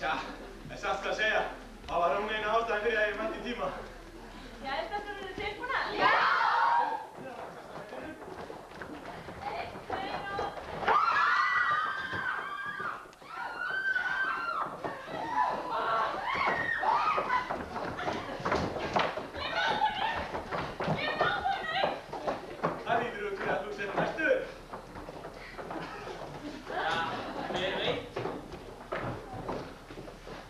Tja, en satt skal að segja, það var hún eina ástæðan fyrir að ég mætti í tíma. Jæja, stelpur, eru þið tilbúnar? Já! Það lítur út fyrir að þú sett næstur. Já, hver veit?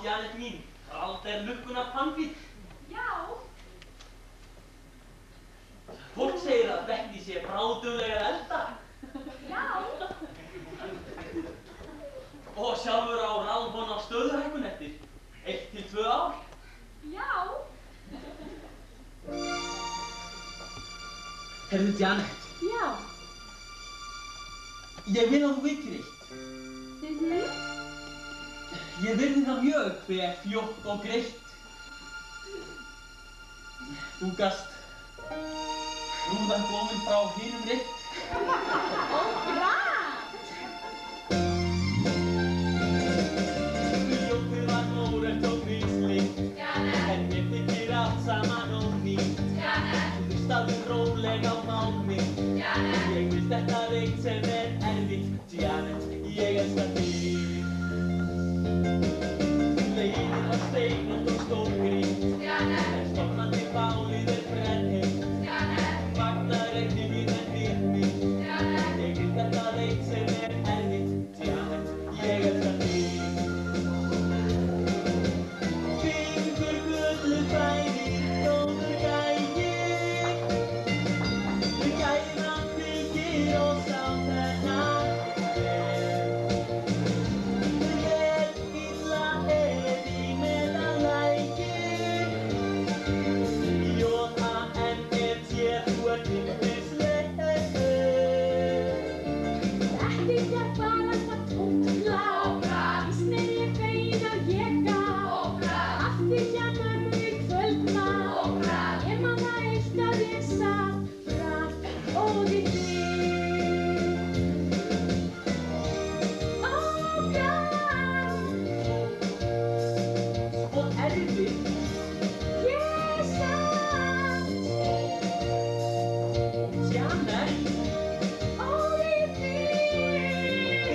Janet mín, Rald lukkunnar pannbíll. Já. Fólk segir að Bettý sé bráðdugleg að elda. Já. Og sjálfur á Rald von á stöðuhækkun eftir 1 til 2 ár. Já. Heyrðu, Janet. Já. Ég vil að þú vitir eitt. Ég virði það mjög hve fljótt og greitt. Þú gast rúðan blómin frá hinum reitt. Ó, bra! Ljótið var mórögt og gríslíkt. En mér þykir allt saman ónýtt. Hlustaðu róleg á mál mitt. Ég vil þetta veit sem erfitt. Janet, ég elska þig. Leiðin var steinótt og stórgrýtt. En stormandi bálið brennheitt. Magnar ekki mín en við mig. Ég vil þetta veit sem erfitt. Janet, ég elska þig. Fingur gullu færi, góður gæi. Gæðan fylgir og sá þennan vel illa í meðalægi. J-A-N-E-T, þú ert yndisleg. Þetta er bara það tókla. Víst er ég fegin að ég gaf. Aftur hjá mömmu í kvöldmat. Ég man það eitt að ég sat brak og í þig. Ó, brak. Og erfitt. Ég satt Janet. og í þig.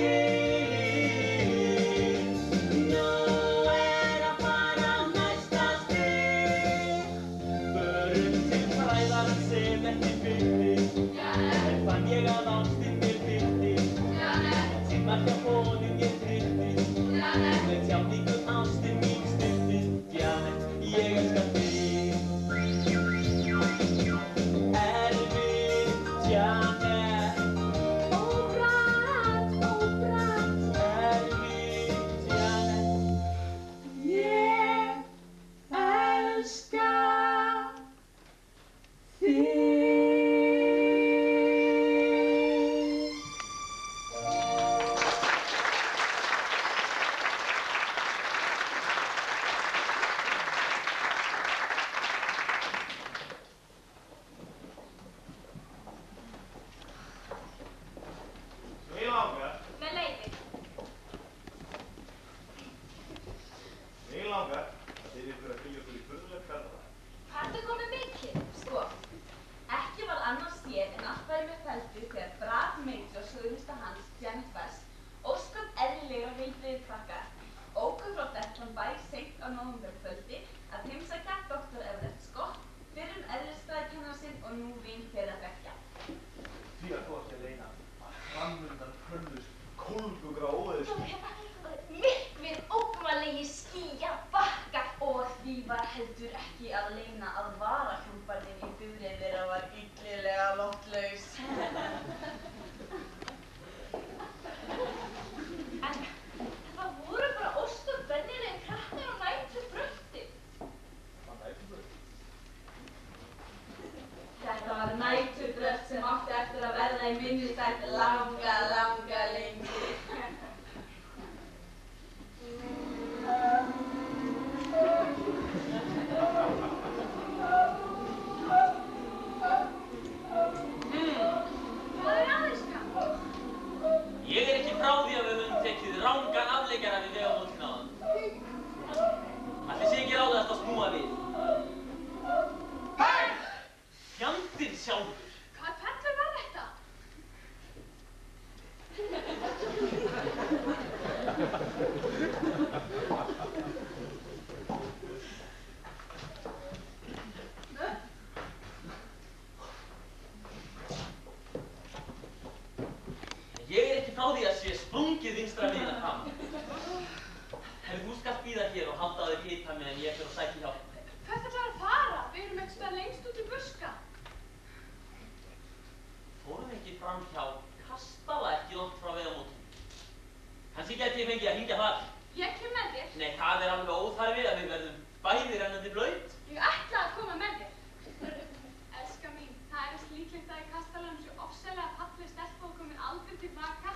Nú að fara á næsta stig. Förum til fræðarans sem ekki birtist. En fann ég að ástin mér birtist. Tímar hjá honum ég trylltist. Með tjáningu ástin mín styrtist. Janet, ég elska þig. Erfitt, Janet. Ó, brak, Erfitt, Janet. ég elska þig. Mig langar, Með leyfi. mig langar að þið ykkur að fylgja okkur í furðulegt ferðalag. Hvað er komið mikið? Sko, ekki var annars séð en allt væri með feldu þegar Brad Major og sögurlista hans, Janet West, ósköp eðlilegur og heilbrigðir krakkar, óku frá Detton bæ seint á nóvemberkvöldi að heimsækja Dr. Everett Scott, fyrrum eðlisfræðikennara sinn og nú vin þeirra beggja. Því að þú átti að reyna að framundan hörðust kólfugra óveðurský. Myrkvir ógnvalegi skýjar bakka og því var heldur ekki að leyna að varahjúparnir í bifreið þeirra var illilega loftlaus. En það voru bara ósköp venjulegir krakkar á næturbrölti. Hvað næturbröld? Þetta var næturbrölt sem átti eftir að verða í minnisstætt langa lengi. Hvað er aðeins kall? Ég er ekki frá því að við höfum tekið rangan afleikara við vegamótin áðan. Ætli sé ekki ráðast að snúa við. Fjandinn sjálfur. Hvað fellur var þetta? Ég er ekki frá því að sé sprungið vinstra megin að fram. Þú skalt bíða hér og halda Ég kem með þér. Nei, það er alveg óþarfi að við verðum bæði rennandi blöyt. Ég ætla að koma með þér. Elska mín, það er eins líklegt að í kastalanum svo ofsalega falleg stelpa og komin aldrei tilbaka.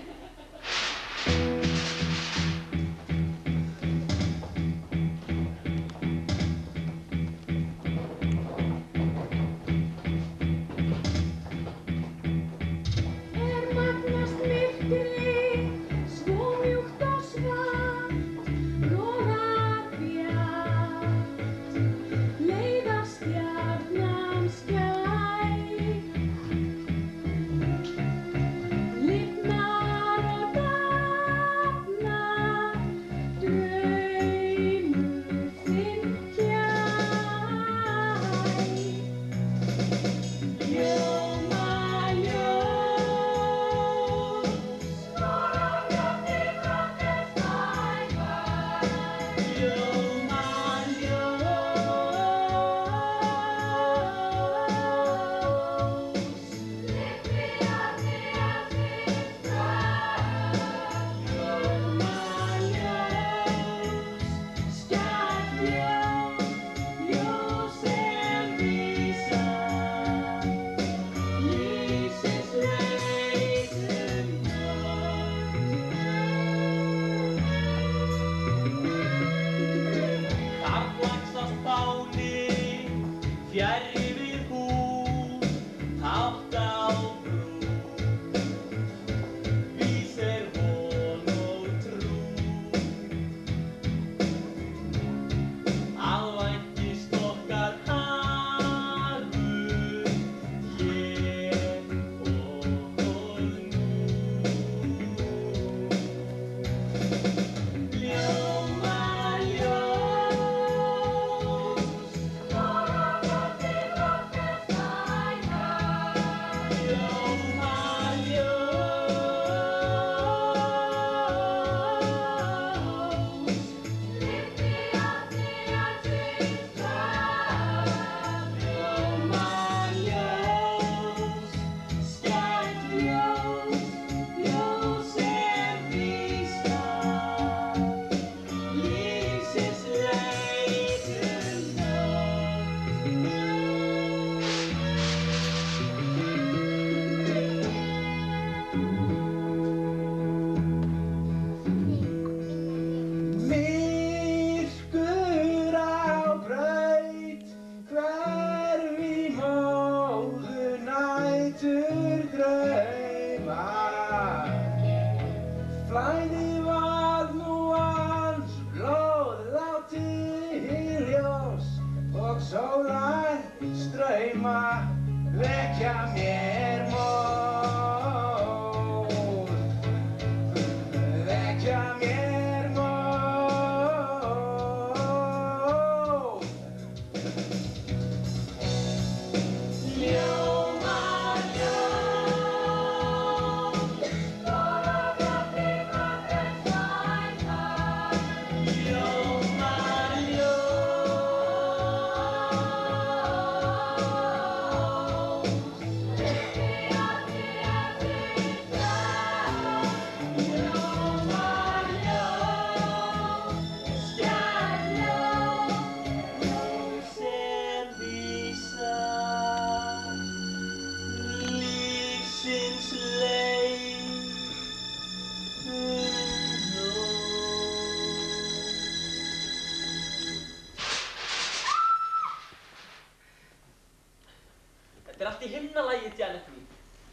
Þetta er allt í himnalagi, Janet mín.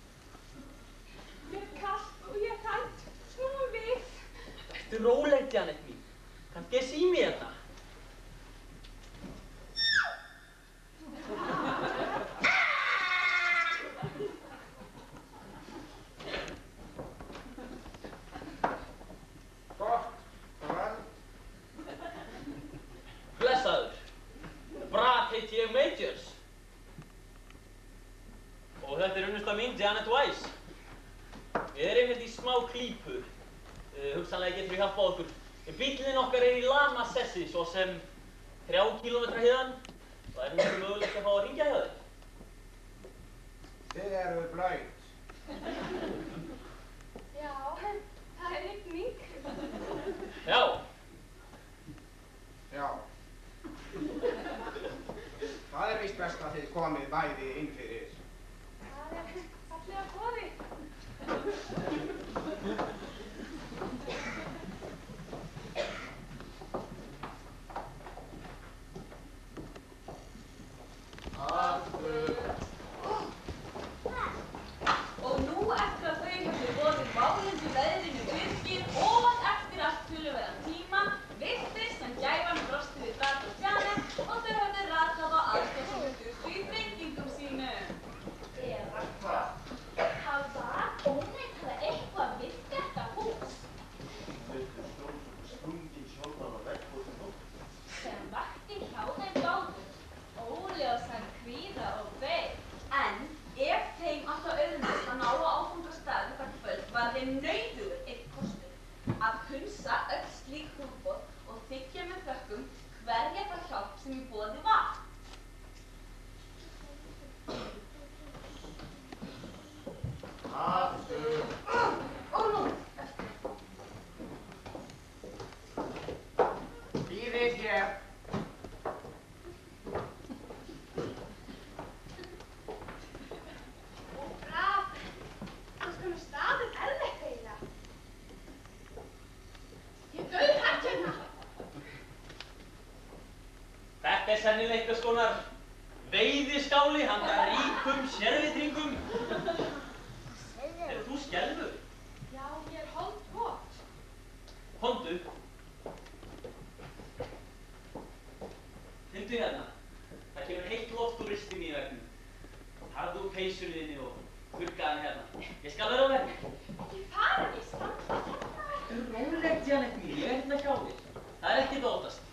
Ég er kalt og ég er hrædd. Snúum við. Þetta er róleg, Janet mín. Kannski ég sími þetta. Gott kvöld. Blessaður. Brad heiti ég Majors. Og þetta er unnusta mín, Janet Weiss. Við erum hérna í smá klípu. Hugsanlega getur við hjálpað okkur. Bíllinn okkar er í Lamasessi, svo sem 3 kílómetra héðan. Það er mjög mögulegt að fá að hringja hjá þér. Þið eru blöyt. Já, það er rigning. Já, Þetta sennilega einhvers konar veiðiskáli handa ríkum sérvitringum. Þú skelfur? Já, ég holdvot. Hondu. Fyndu hérna. Það kemur heitt loft úr ristinni í veggnum. Harðu úr peysunni þinni og þurrkaðu hérna. Ég skal vera á veginn. Ekki fara, ég standa hérna. Rólegt, Janet mín. Ég hérna hjá þér. Það ekkert að óttast.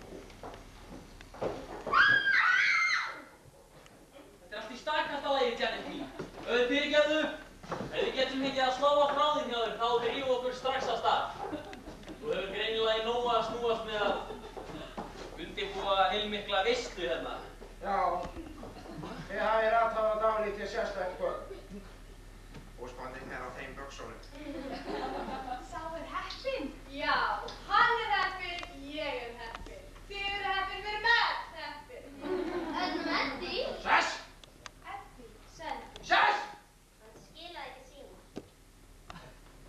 Þetta allt í stakasta lagi, Janet mín. Fyrirgefðu. Ef við getum fengið að slá á þráðinn hjá þér, þá drífum okkur strax af stað. Þú hefur greinilega í nógu að snúast með að undirbúa heilmikla veislu hérna. Já, þið hafið ratað dálítið sérstætt kvöld. Húsbóndinn á þeim buxunum. Sá heppinn. Já, hann heppinn, ég heppinn. Þið heppinn, við með heppinn. En Eddi? Sess! Eddi, senn. Sess! Hann skilaði ekki síma.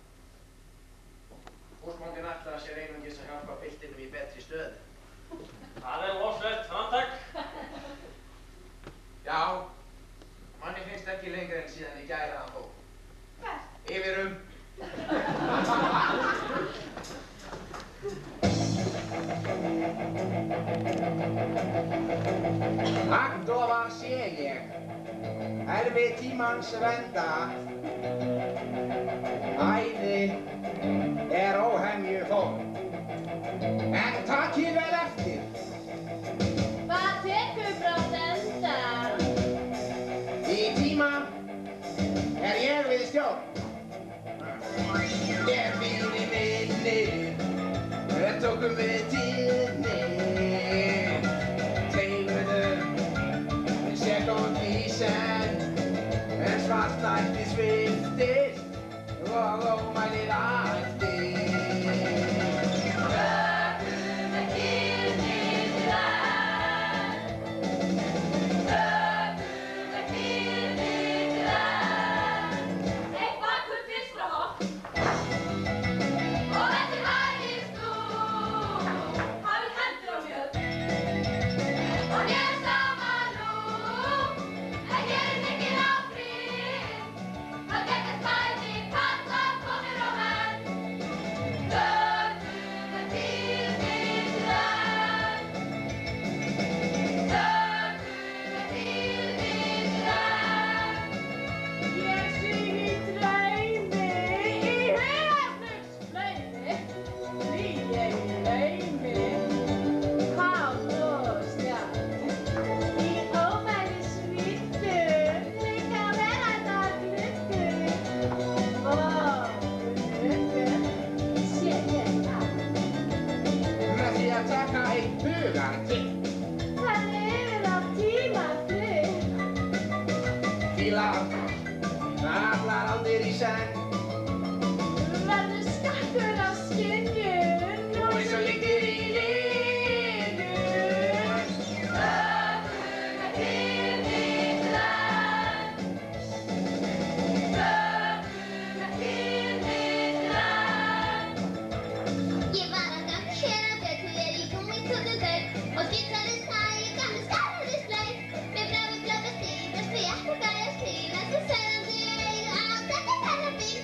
Húsbóndinn ætlaði sér einungis að hjálpa piltinum í betri stöðu. Það lofsvert framtak. Já, manni finnst ekki lengur en síðan í gær að hann fór. Hvert? Yfirum. Agndofa sé ég, erfið tímans venda. Æði óhemju fólk. En takið vel eftir. Hvað tekur frá þetta? Í tíma ég við stjórn. Ég býr í minni, tókum við tíðni. Teifðum sekund í senn, en svartnætti sviftist og ómælið ætti. Við bráðum glöfum stífast, við ætlum að gæja stífast, við sögðum því að eiga allt þetta ferðarbíl.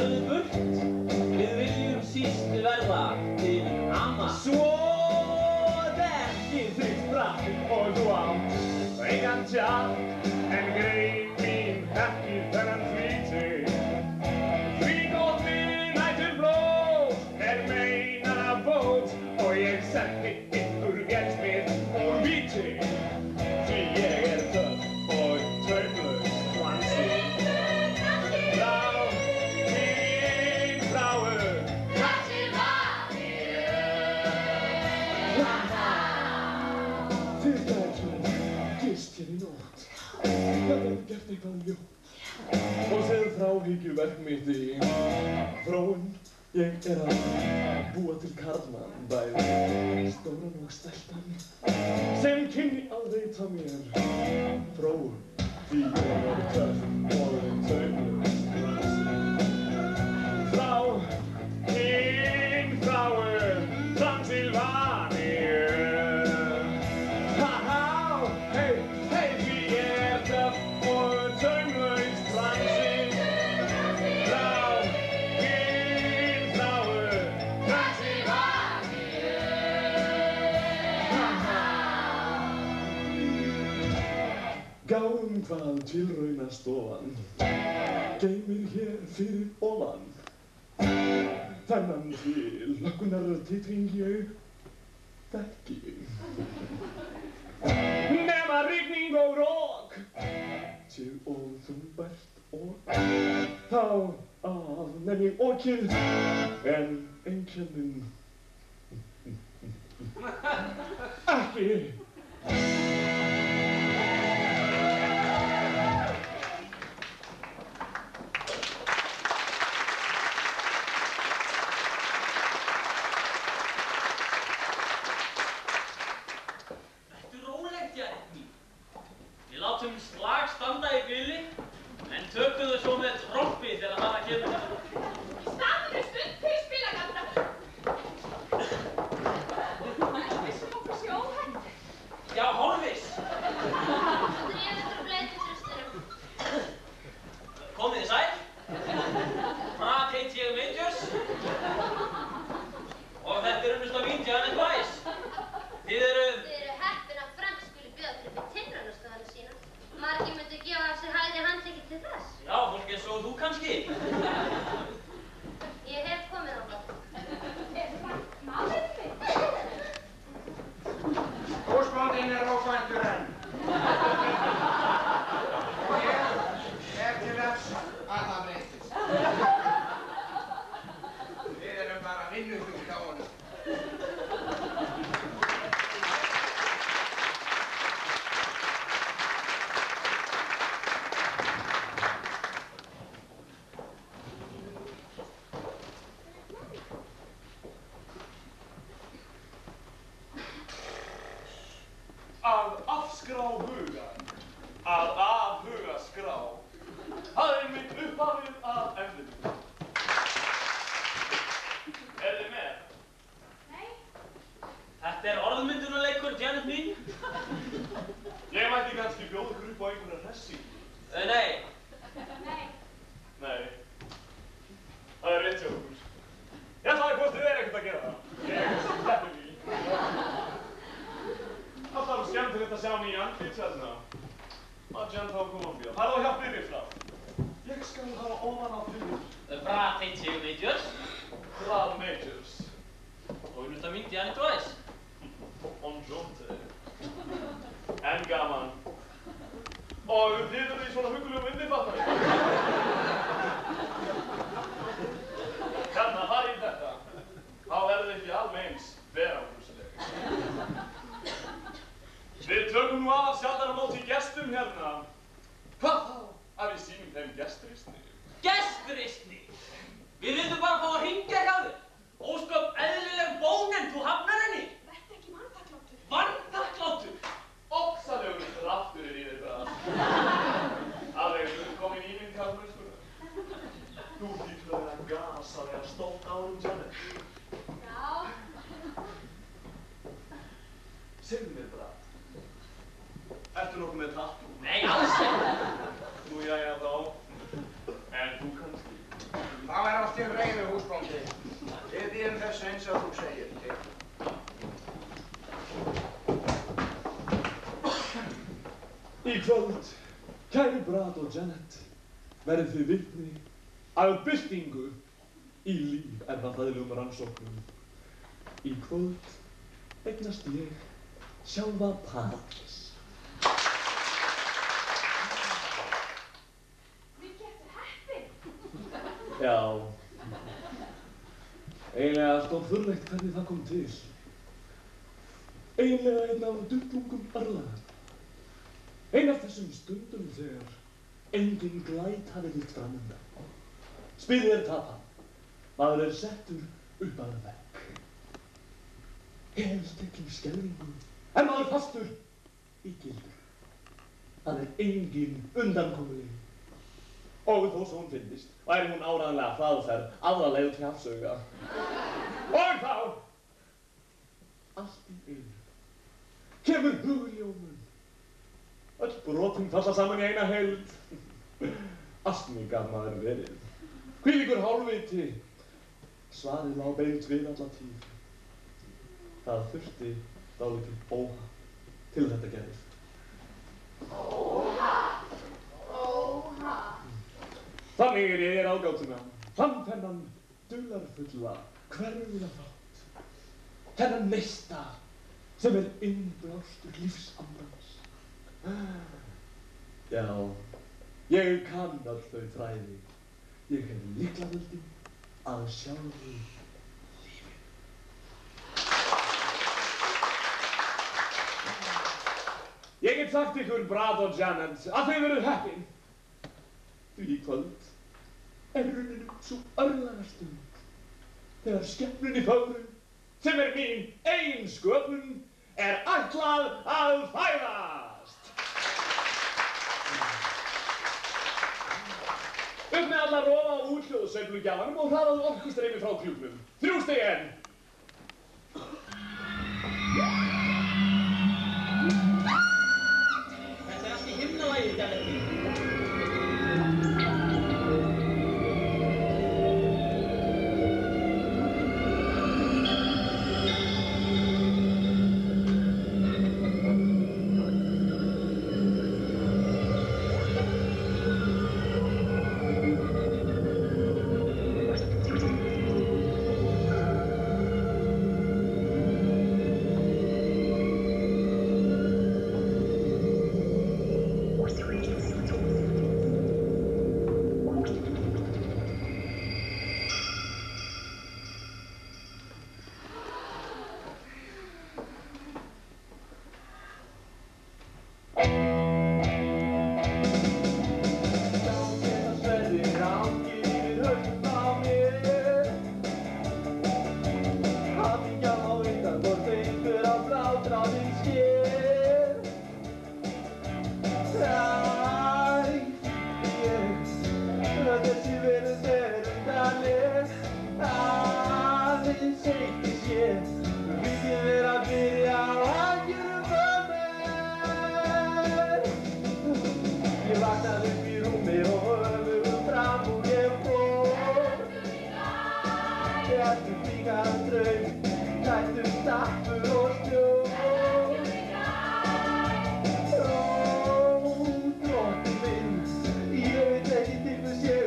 lögðu burt. Við viljum síst verða til ama. Svo dekki þitt bratt og þú átt engan tjald, en greip mín ekki þennan þvíti. Því gott nætur blóð meina bót, og ég setti ykkur vélsmið úr víti. Því ég töff og taumlaus flansi. Frá mín þráu Þessi var Þið gætum gist hér í nótt. Það hefði gert eitthvað ljótt. Og séð þráhyggjuverk mitt í þróun. Ég að búa til karlmann, bæði stóran og stæltan, sem kynni að veita mér þróun. Því ég töff og taumlaus flansi. Frá mín þráu Transylvaníu. Gáum hvað tilraunastofan geymir hér fyrir ofan. Þennan til löggunar titring ég þekki. Nema rigning og rok til og þungbært og þá nefn ég okið en einkennin ekki. Við látum slag standa í bili, en tökum þau svo með trompi þegar það kemur. Staðinu stund fyrir spilagaldra. Ekki vissum okkur sé óhætt. Já, hálfviss. Þetta er ykkur bleytisrusturum. Komið þið sæl. Brat heit ég Majors. Og þetta er unnusta mín, Janet Weiss. Þið eru heppin að Frank skuli bjóða til upp í tilraunastofuna sína. Margir myndu gefa af sér hægri handtekið til þess. Já, fólk eins og þú kannski. Ég hef komið þangað. Málið mitt. Húsbóndinn er ókvæntur enn. Og ég til þess að það breytist. Við erum bara vinnuþungt á honum. Að afskrá hugan, að afhuga skrá, það er mitt upphafið að efninu. Þið með? Nei. Þetta er orðmyndunarleikur, Janet mín. Ég mætti kannski bjóða ykkur upp á einhverja hressingu. Nei. Nei. Það er rétt hjá okkur. Ég ætlaði hvort þið ekkert að gera það. Ég sleppi því. Alltaf skemmtilegt að sjá nýja andlit hérna. Magenta og Columbia. Farðu og hjálp mér frá. Ég skal hafa ofan á fyrir. Brat heit ég Majors. Brat Majors. Og unnusta mín, Janet Weiss. Onjonte. En gaman. Og þið eru í svona huggulegum undirfattari. Hérna, farið í þetta. Þá verður ekki alveg eins verangursileg. Við tökum nú af sjaldan á móti gestum hérna. Hvað þá að við sýnum þeim gestrisni? Gestrisni? Við vildum bara fá að hringja hjá þér. Ósköp eðlileg bónen, þú hafnar henni. Vertu ekki vanþakklátur. Vanþakklátur? Oxalegur kraftur er í þér bara. Alveg komin ímynd kallmennskuna. Þú hlýtur að vera gasalega stórt á Janet. Já. Segðu mér bara. Ertu nokkuð með tattoo? Nei, alls ekki. Nú, jæja þá. þinn reiði, húsbóndi. Við bíðum þess eins og þú segir til. Í kvöld, kæri Brad og Janet, verðið þið vitni að byltingu í líferfræðilegum rannsóknum. Í kvöld eignast ég sjálfa Paradís. Mikið heppin. Já. Eiginlega stórfurðulegt hvernig það kom til. Eiginlega einn af duttlungum örlaganna. Ein af þessum stundum þegar engin glæt hafi litt framundan. Spilið er tapað. Maður er settur upp að vegg. Heltekin skelfingu er maður fastur í gildu. Það er engin undankomuleið. Og þó svo hún finnist, væri hún áreiðanlega hraðferð aðra leið til hafsauga. Og þá, allt í einu, kemur hugljómun. Öll brotin falla saman í eina heild. Astmi gat maður verið. Hvílíkur hálfviti. Svarið lá beint við alla tíð. Það þurfti dálítið óhapp til þetta gerðist. Óhapp. Óhapp. Þannig er ég ágátuna. Fann þennan dularfulla, hverfuða þátt. Þennan neista sem er innblástur lífsandans. Já, ég kann öll þau fræði. Ég hef lyklavöldin að sjálfu lífinu. Ég get sagt ykkur, Brad og Janet, að þau verið heppin. Því í kvöld er runninum svo örlagastund þegar skepnunni fögru, sem er mín eigin sköpun, er ætlað að fæðast. Upp með alla rofa á úthljóðsveiflugjafanum og hraðaðu orkustreymi frá klúbnum. 3 stig enn. Þetta er allt í himnalagi, Janet.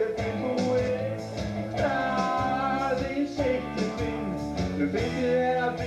Finnst þér að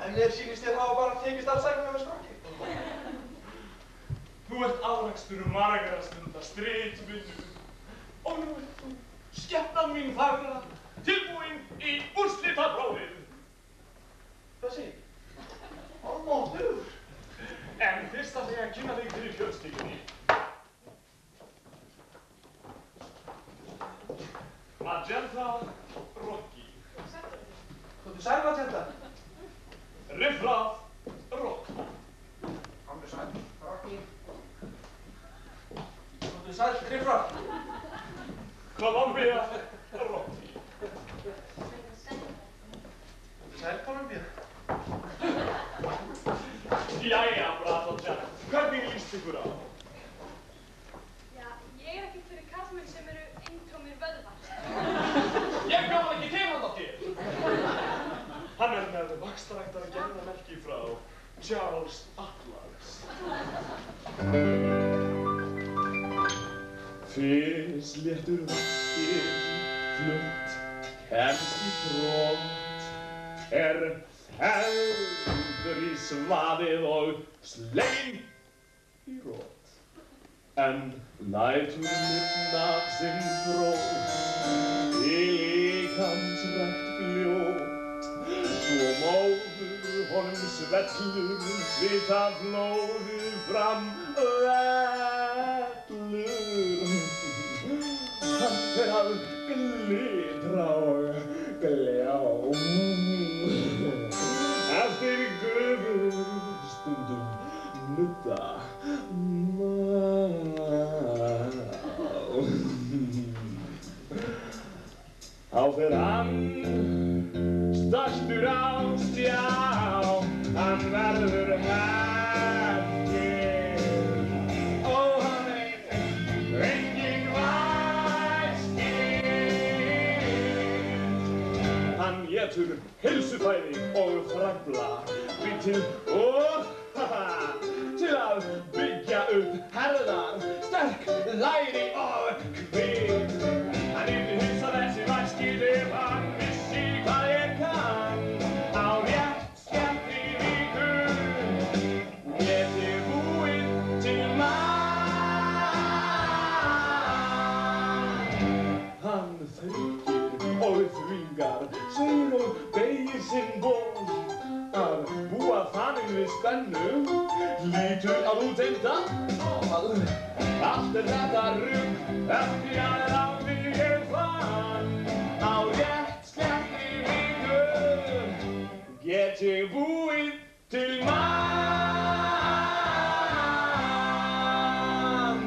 En mér sýnist þér hafa bara tekist alls sæmilega með skrokkinn. Þú ert árekstur margra stunda stritvinnu og nú ert þú, skepnan mín fagra, tilbúin í úrslitaprófið. Hvað segir? Almáttugur. En fyrst ætla ég að kynna þig fyrir fjölskyldunni. Magenta Rocky. Þú sæl, Magenta. Riffraff Rocky. Komdu sæl, Rocky. Komdu sæl, Riffraff. Columbia Rocky. Komdu sæl, Columbia. Jæja, Brad og Jack, hvernig líst ykkur á? Já, ég ekkert fyrir karlmenn sem eru eintómir vöðvar. Ég gaf hann ekki til handa þér. Hann með vaxtaræktara gerðarmerki frá Charles Atlas. Fyrst léttur vaskinn fljótt kemst í þrótt feldur í svaðið og sleginn í rót. En lætur lifna sinn þrótt í líkamsrækt fljótt. Svo móður honum svellur svita flóðið fram vellur. Hann fer að glitra og gljá. Eftir göfurstundum nudda Þá fer hann stoltur á stjá, hann verður hefginn og hann enginn væskinn. Hann étur heilsufæði og fræfla til að byggja upp herðar, sterk læri og kvið. Hann yrði hugsa þessi væskinn ef hann vissi hvað ég kann. Á rétt skemmti viku get ég búið til mann. Hann þykir og þvingar, segir og beygir sinn ból. Að búa þannig við spennu lítur að útheimta allt þetta rugg eftir að ráði ég fann. Á rétt skemmti viku get ég búið til mann.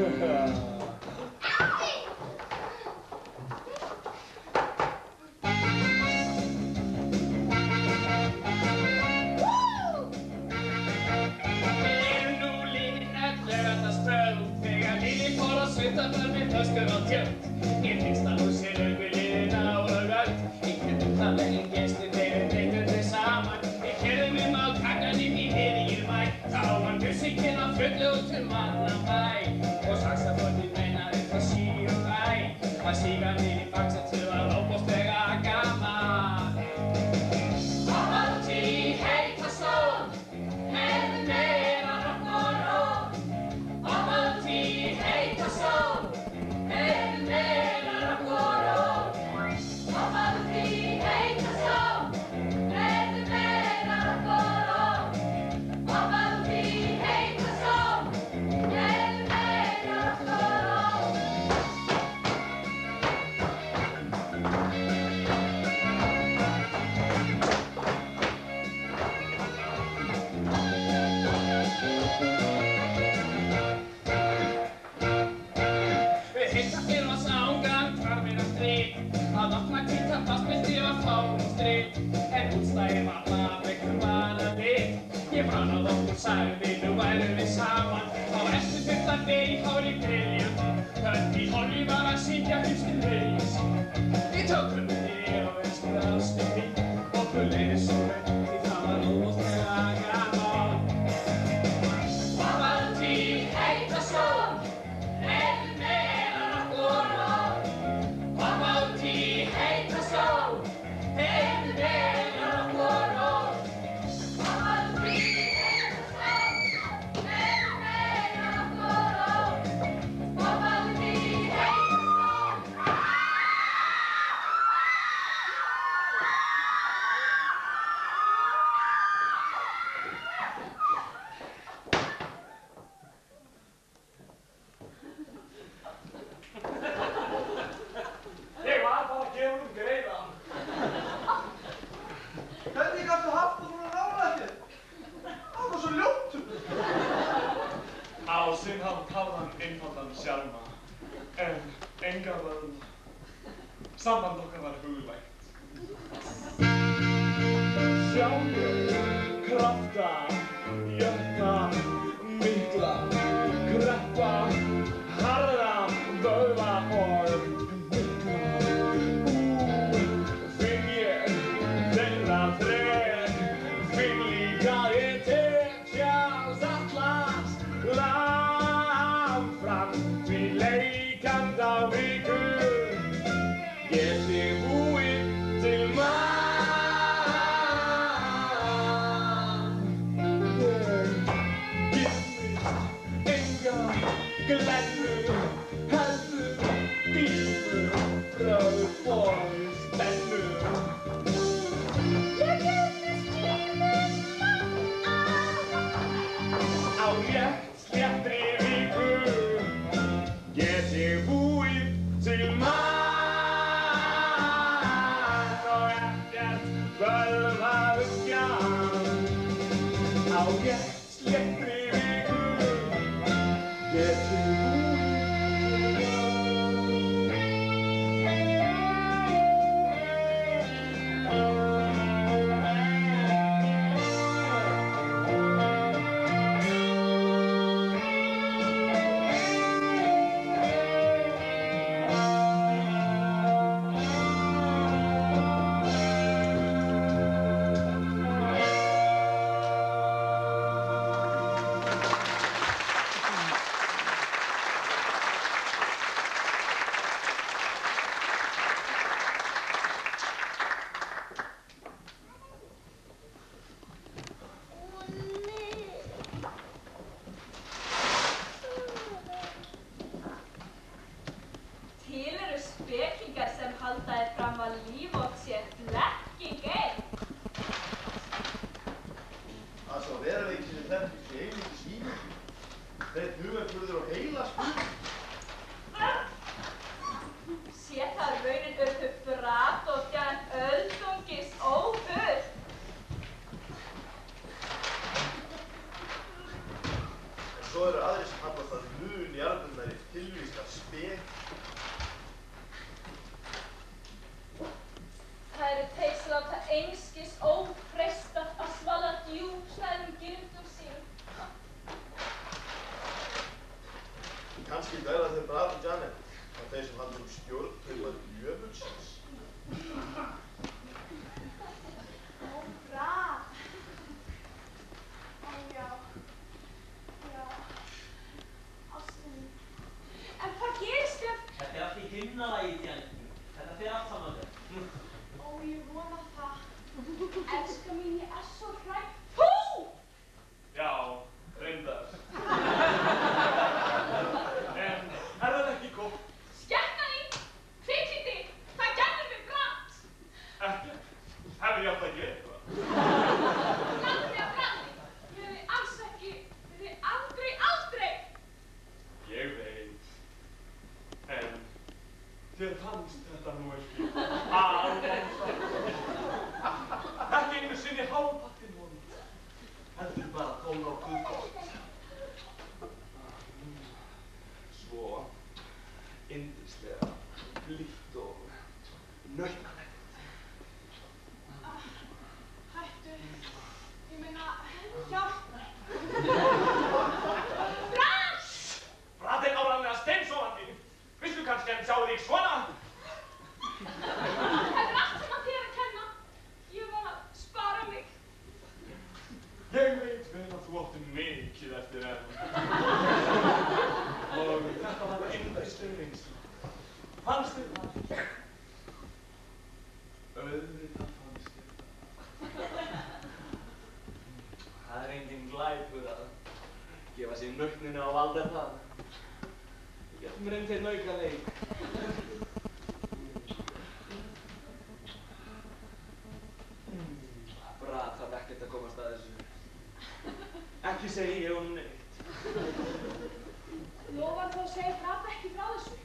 Öskur á tjöld, ég finnst að húsi löngu liðin á öll. Ég getur það leginn gestir þegar reyndur þau saman. Ég kerðum á kakkan inn í heiðingir mæ. Þá var musikinn á fullu út allan bæ. Og saxafóninn meinaði hvað sí og æ. Að síga niður í faxatúr var óbóstlega gaman. Hoppa út í heita sól, hefðu meira rock'n'roll. Hoppa út í heita sól, hefðu meira rock'n'roll. Hoppa út í heita sól, hefðu meira rock'n'roll. Hoppa út í heita sól, hefðu meira rock'n'roll. Við heita fyrir oss ángan, hvarfir að strik. Að opna hvíta plastmyndi var fáum strik. En útstæði mamma af einhver bara við. Ég brann á okkur sagði, nú værum við saman. Á eftir fyrta degi hári briljant. Hönd í horfi var að syngja hustin vegis. Við tókum niður og elskuðu ástin mín. Okkur leiði svo vel, því það var óbóstlega gaman. Hoppa út í heita sól, hefðu meira rock'n'roll. Hoppa út í heita sól, hefðu meira rock'n'roll. sjarma, en enga vöðva. Samband okkar var huglægt. Sjá ég krafta, jöfna, mikla, kreppa, harða, vöðva og mikla. Finn ég þeirra þrek, finn líka ég tekjast allast langt fram, því leikand á viku geti búið til mann. Glennu, hellu, dýfu, bröð og spennu. Ég kynnist þínum Á rétt sléttri viku get ég búið til mann og ekkert bölvað skján. Á rétt sléttri viku get ég búið til mann. Til eru spekingar sem halda þér fram að líf og sé blekking ein. Það sá veruleiki sem þekkir sé eilíki sýning. Þeir hugarburður og heila spurning. Sé það raunin uppi brat og gæn öldungis óhull. En svo eru aðrir sem hallast að mun jarðbundnari tilvíslar spek. Það eru þeir sem láta einskis ófreistað að svala djúpstæðum gildum sínum. Kannski verða þeir Brad og Janet og þeir sem halda stjórntaumar djöfulsins. Ó, Brad. Ó, já. Já. Ástin mín. En hvað gerist ef... Þetta allt í himnalagi, Janet. Þetta fer allt saman vel. Ó, ég vona það. Elska mín, ég svo hrædd. Hú! Já, reyndar. En það ekki gott? Skepnan þín! Kvikindi! Það gerði mig Brad! Ekkert. Hefði ég átt að gera eitthvað? Nafni af Brandi! Ég hefði alls ekki, aldrei! Ég veit. En þér fannst þetta nú ekki alveg satt. Ekki einu sinni hálfpartinn vond. Heldur bara þó nokkuð gott. Svo yndislega blítt og nautnalegt. Hættu. Ég meina, hjálp. Brad! Brad er áræðanlega steinsofandi. Viltu kannski hann sjá þig svona? Það er allt saman þér að kenna. Ég var að spara mig. Ég veit vel að þú átti mikið eftir enn. Og þetta var yndisleg reynsla. Fannst þér það? Auðvitað fannst þér það. Það er enginn glæpur að gefa sér nautninu á vald það. Við getum reynd einn auka leik. Brad þarf ekkert að komast að þessu. Ekki segi ég neitt. Lofar þú að segja Brad ekki frá þessu?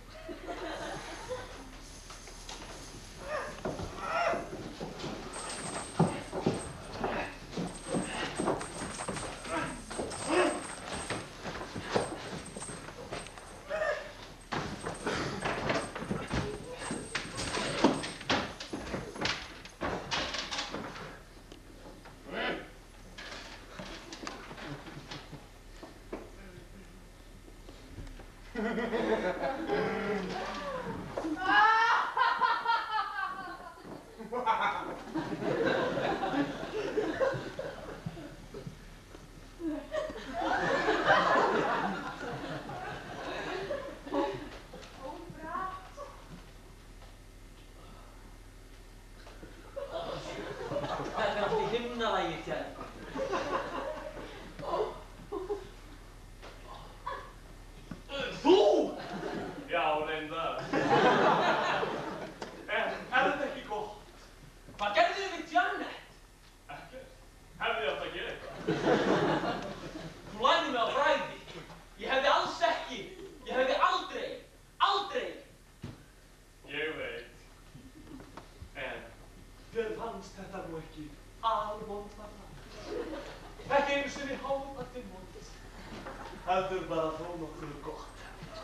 Þetta allt í himnalagi, Janet. Þú? Já, reyndar. En þetta ekki gott? Hvað gerðu þið við Janet? Ekkert. Hefði ég átt að gera eitthvað. Þú lærði mig á fræði. Ég hefði alls ekki. Ég hefði aldrei. Ég veit. En þér fannst þetta nú ekki alvont þarna. Ekki einu sinni hálfpartinn vont. Heldur bara þó nokkuð gott.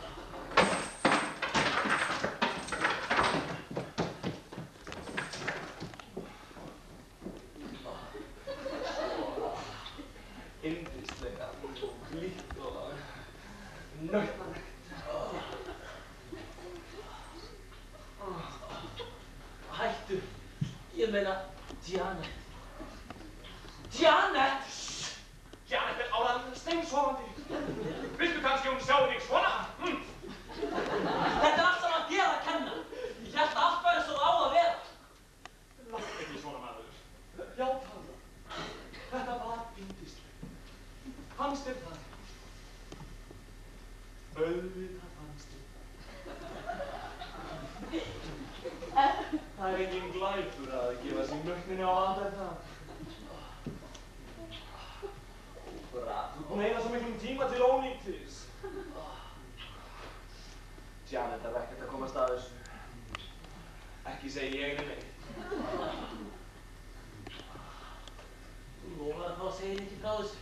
Yndislega og hlýtt og nautnalegt. Hættu. Ég meina Janet. Janet! Janet er áræðan steinsofandi. Viltu kannski hún sjá þig svona? Þetta er allt saman þér að kenna. Ég hélt að allt væri svo á að vera. Láttu ekki svona, maður. Játaðu það. Þetta var yndislegt. Fannst þér það? Auðvitað fannst þér það. Það er engin glæpur að gefa sér nautninni á andar það. Brat, þú búinn að eyða svo miklum tíma til ónýttis. Janet er ekkert að komast að þessu. Ekki segi ég henni neitt. Þú lofaði þá að segja ekki frá þessu.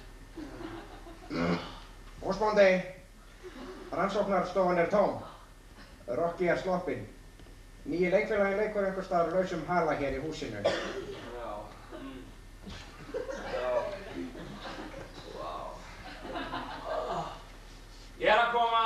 Húsbóndi, rannsóknarstofan er tóm. Rokki er sloppinn. Nýji leikfélagi leikur einhvers staðar lausum hala hér í húsinu. Já. Ég er að koma.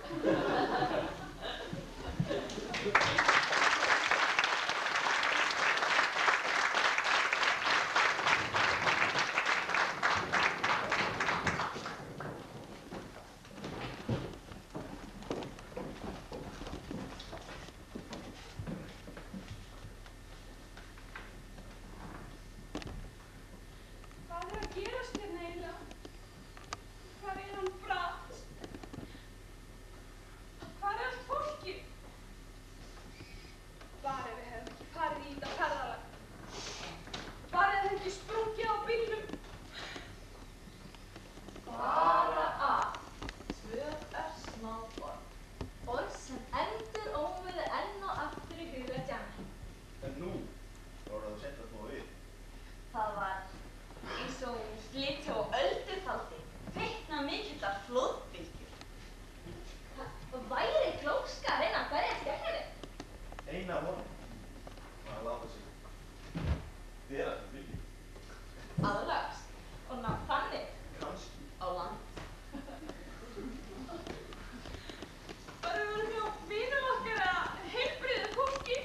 Hvað er að gerast hérna eiginlega? Hvar er hann Brat? Hvar er allt fólkið? Bara við hefum ekki farið í þetta ferðalag. Bara við hefum ekki sprungið á bílnum. Bara að. Tvö örsmá orð. Orð sem endur ómöðu enn og aftur í huga Janet. En nú, þá er það sett að koma við. Það var eins og hún sliti á öldufaldi, kvikna mikillar flóðbylgjur. Það væri glóska að reyna að berjast gegn henni. Eina von var að láta sig vera sem vilji. Aðlagast og ná þannig Kannski. á land. Bara við vorum hjá vinum okkar að heilbrigðu fólki.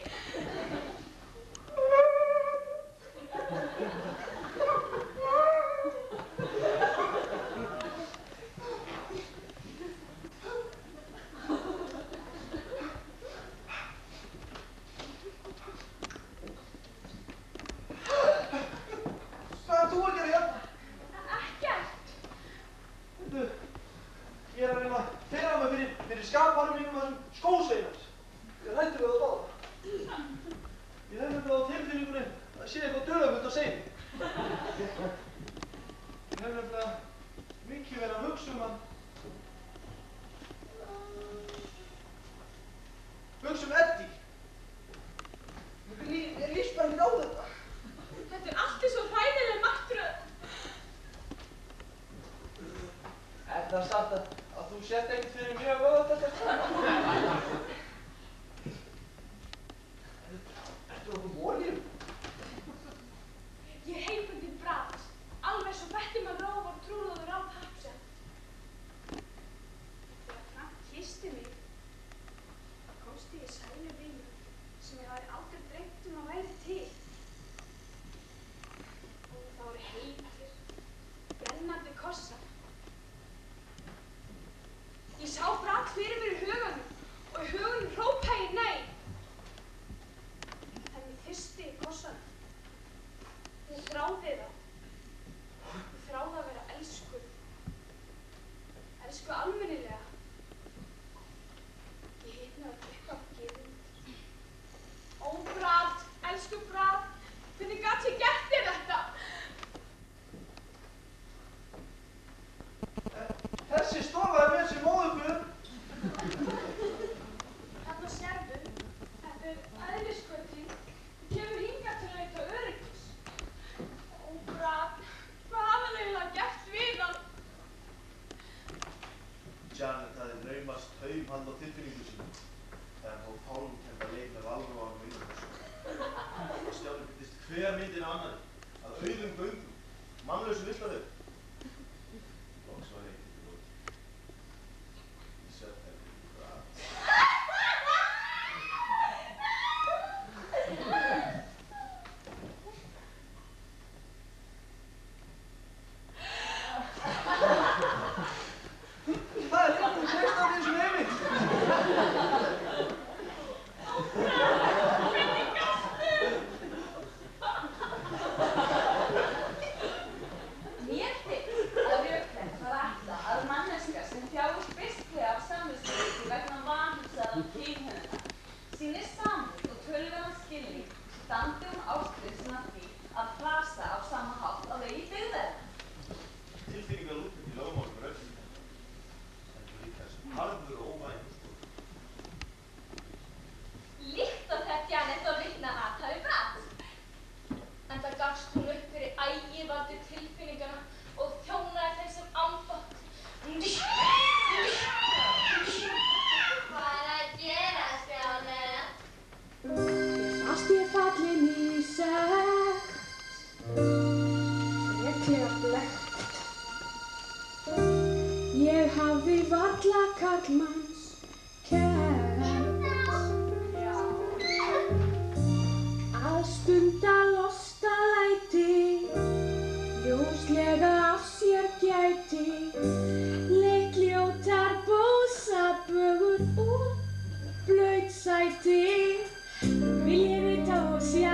Hvað er þú að gera hérna? Ekkert. Veitu, ég er að reyna að fyrra mig fyrir skaparum mínum þessum skósveinars. Ég rættur við það báða. Ég hef nefnilega á tilfinningunni að sé eitthvað dularfullt á seinu. Ég hef nefnilega mikið verið að hugsa um Eddie. Ég líst bara ekki á þetta. Þetta er allt eins og hræðileg martröð. Er það satt að þú sért ekkert fyrir mjög öðvöld þetta? Ertu okkur volið? Ég heilbrigði Brat, alveg svo Betty Monroe var trúlofuð Ralph Hapsett. Þegar Frank kyssti mig í halda á tilfinningu sínum þegar hann hóf fálmkennda leik með valróanum og innanhúsum. Stjáni birtist hver myndin á annarri, að auðum göngum, mannlausum villaröð. Loks var leikinn lokið. Í svefnherbergi Brats. Það er rétt hlust á því sem heimi. Mér finnst að rökrétt var ætlað að manneskja sem þjáist beisklega af samviskuveiki vegna vanhugsaðrar kynhegðunar sýnir samúð og töluverðan skilning standi hún ástríðsinn að því að frasa á sama hátt á vegi byggðarinnar. Tilfinningar útbyggt í lögmálum rökvíkjandi, heldur líka sem harður og óvæginn úrskurður. Líkt og þegar Janet var vitni að athæfi Brats. Enda gafst hún upp fyrir ægivaldi tilfinningarna og þjónaði þeim sem ambátt. Hvað er að gera, Stjáni? Fast ég fallin í sekt, freklega blekkt. Ég hafði varla karlmanns kennt að stunda lostalæti, ljóslega af sér gæti, leikljótar bósabögur og blaut sæti. Vil ég vita og sjá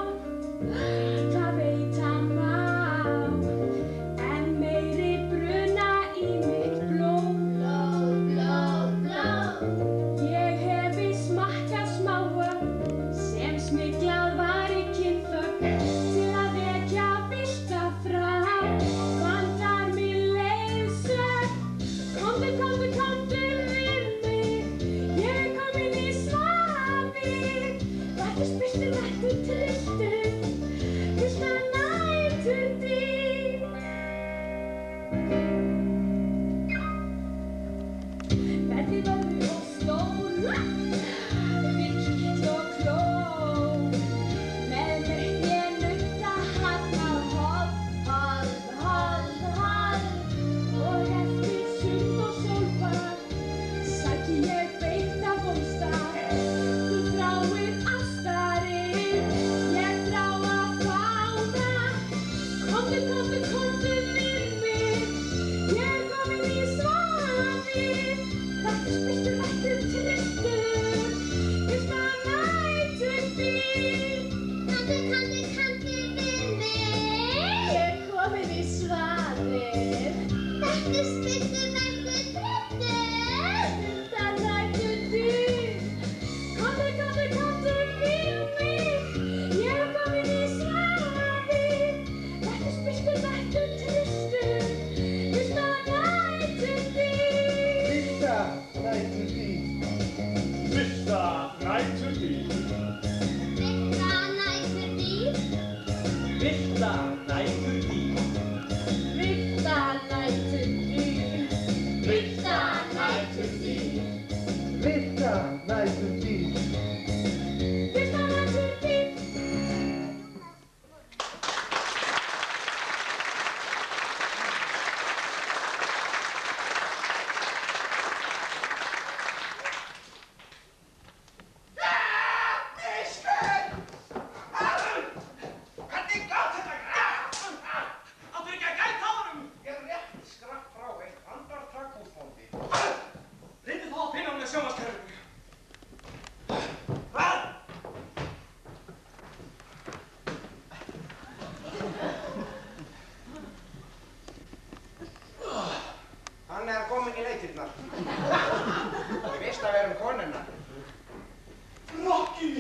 hvað veit hann má, en meiri bruna í mitt blóð. Blóð, blóð, blóð. Ég hefi smakkað smáa sem smyglað var í kynþögn til að vekja villta frá. Vandar mér leiðsögn, komdu, komdu, komdu við mig, ég er komin í svafið. Vertu spyrstu, vertu trilltu, fyrsta nætur þín. Verði vöðu og stóla, vill og kló, með mér ég nutta hann að hold, hold, hold, hold. Og eftir sund og sólbað sæki ég beint af bólstað. Þú þráir ástarinn, ég þrá að fá það. Komdu, komdu, komdu við mig, ég er komin í svafið. Vertu spyrstu, vertu trilltu, fyrsta nætur þín. Komdu, komdu, komdu við mig, ég er komin í svafið. Vertu spyrstu, vertu trilltu, fyrsta nætur þín. Komdu, komdu, komdu við mig, ég er komin í svafið. Vertu spyrstu, vertu trilltu, fyrsta nætur þín. Fyrsta nætur þín. Fyrsta nætur þín. Fyrsta nætur þín. Fyrsta nætur þín. Fyrsta nætur þín. Fyrsta nætur þín. Fyrsta nætur þín. Hvernig gat þetta gerst? Áttu ekki að gæta á honum? Ég rétt skrapp frá eitt andartakúsbóndi. Reyndu þá að finna hann með sjónvarpskerfinu. Hvað? Hann er kominn í leitirnar. Ég veist að við erum konunnar. Rocky!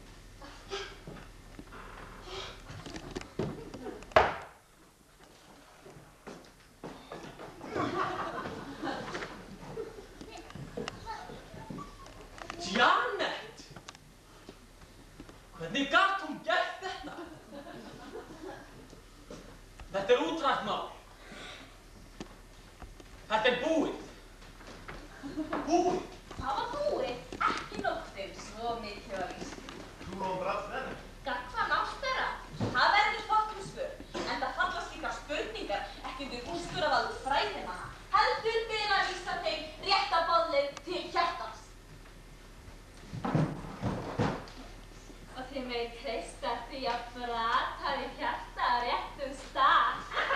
Janet! Hvernig gat hún gert þetta? Þetta er útrætt mál. Þetta er búið. Búið? Þá úrskurðarvald fræðimanna, heldur ber að vísa þeim rétta boðleið til hjartans. Og þið megið treysta því að Brat hafi hjarta á réttum stað.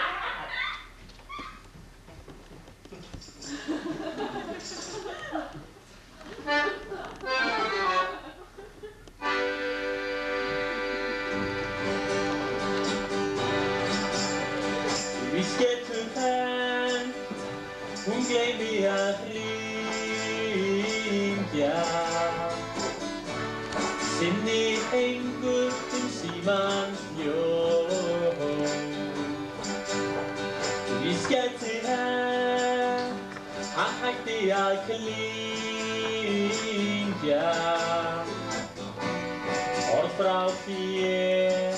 Víst getur hent, hún gleymi að hringja, sinni engur símans ljós. Víst getur hent, hann hætti að klingja, orð frá þér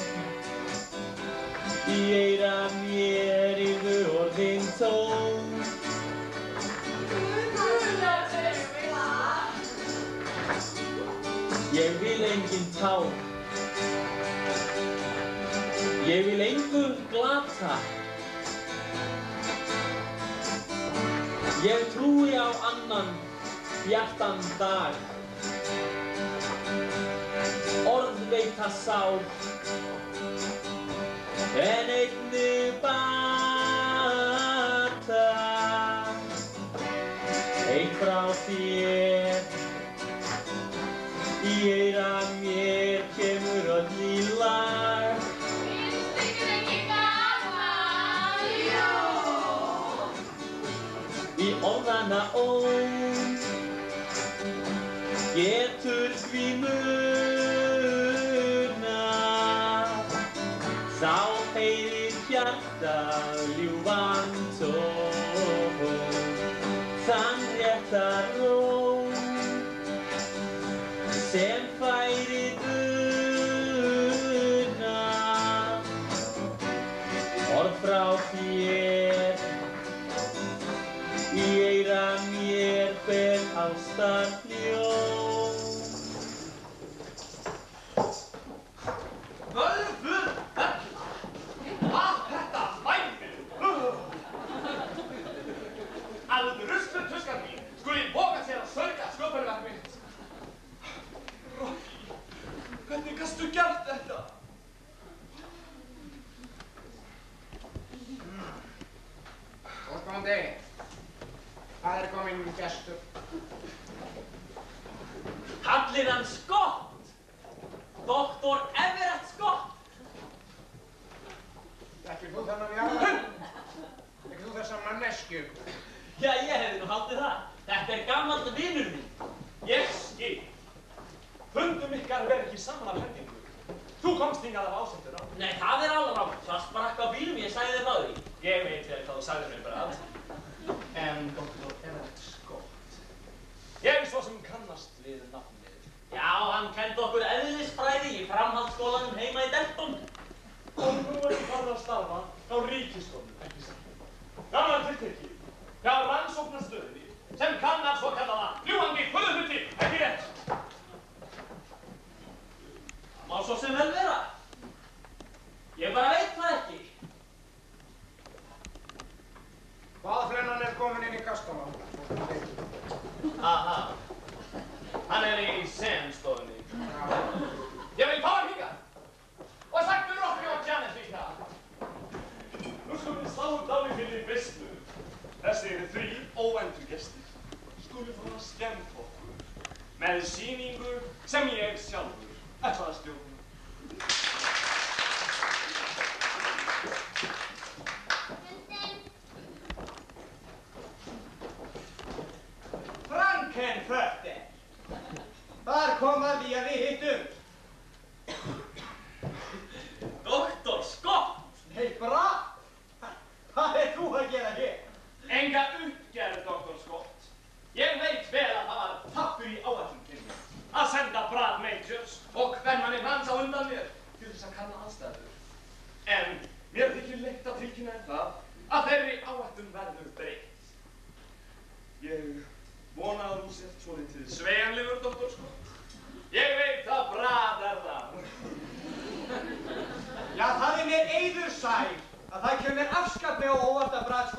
í eyra mér yrðu orðin tóm. Ég vil engin tár, ég vil engu glata, ég trúi á annan bjartan dag, orð veita sál, en einnig bata, eitt frá þér, í eyra mér kemur öll í lag. Finnst ykkur ekki gaman? Jó! Í orðanna ón getur því munað, sá heyrir hjarta ljúfan tón, þann rétta róm sem færir unað, orð frá þér í eyra mér ber ástarljós. Völvur Bergla! Hvað þetta væmir? Að ruslutuskan mín skuli voga sér að sörga sköpunarverk mitt. Rocky, hvernig gastu gert þetta? Góðan daginn. Það er kominn gestur. Kallir hann Scott, Dr. Everett Scott. Þekkir þú þennan jarðar? Þekkir þú þessa manneskju? Já, ég hefði nú haldið það. Þetta er gamall vinur minn. Ég skil. Fundum ykkar verið ekki saman af hendingu. Þú komst hingað af ásettur á. Nei, það er alveg rátt. Það sprakk á bílum, ég sagði þér frá því. Ég veit vel hvað þú sagðir mér bara að. En Dr. Everett Scott. Ég svo sem kannast við nafnið. Já, hann kenndi okkur eðlisfræði í framhaldsskólanum heima í Delton. Og nú er ég farið að starfa á ríkisskólanum, ekki satt. Gamla tiltekki, hjá rannsóknarstöðinni, sem kannar svo kallaða fljúgandi föðurhluti, ekki rétt. Það má svo sem vel vera. Ég bara veit það ekki. Hvaðflennan er komin inn í kastana? Aha, hann er í senstofunni. Ég vil fá hann hingað og sagt mér Rocky og Janet líka. Nú skulum við slá dálítið fyrir veislu. Þessir 3 óvæntu gestir skulu fá að skemmta okkur með sýningu sem ég sjálfur ætla að stjórna. Frankenfurter. Þar kom að því að við hittumst. Dr. Scott! Nei, Brat! Hvað er þú að gera hér? Enga uppgerð, Dr. Scott. Ég veit vel að það var tappur í áætlun til mér að senda Brad Majors og hvernmanninn hans á undan mér til þess að kanna aðstæður. En mér þykir leitt að tilkynna það að þeirri áætlun verður breytt. Ég vona að þú sért svolítið sveigjanlegur, Dr. Scott. Ég veit að Brad er það. Já, það er mér eiður sæl að það kemur mér afskaplega á óvart að Brat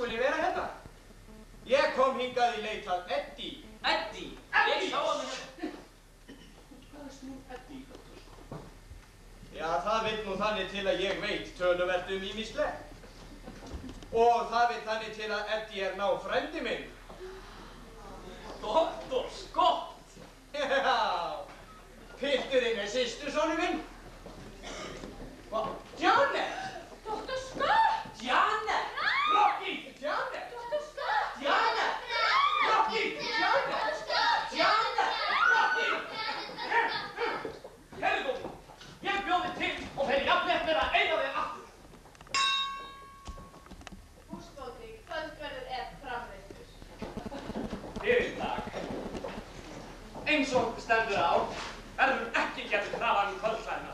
hingað í leit að Eddie. Eddie? Ég sá hann hérna. Hvað er nú Eddie, doktor Scott? Já, það vill nú þannig til að ég veit töluvert ýmislegt. Og það vill þannig til að Eddie er frændi minn. Doktor Scott? Já, pilturinn er systursonur minn. Hvað? Janet! Dr. Scott! Janet! Rocky! Janet! Dr. Scott! Janet! Rocky! Janet! Janet! Rocky! Herri góður, ég bjóði til og þeir jafnrétt mér að eiga þig aftur. Húsbóndi, kvöldverður er framreittur. Fyrir dag. Eins og stendur á, verður ekki gerð krafan kvöldsvæðina.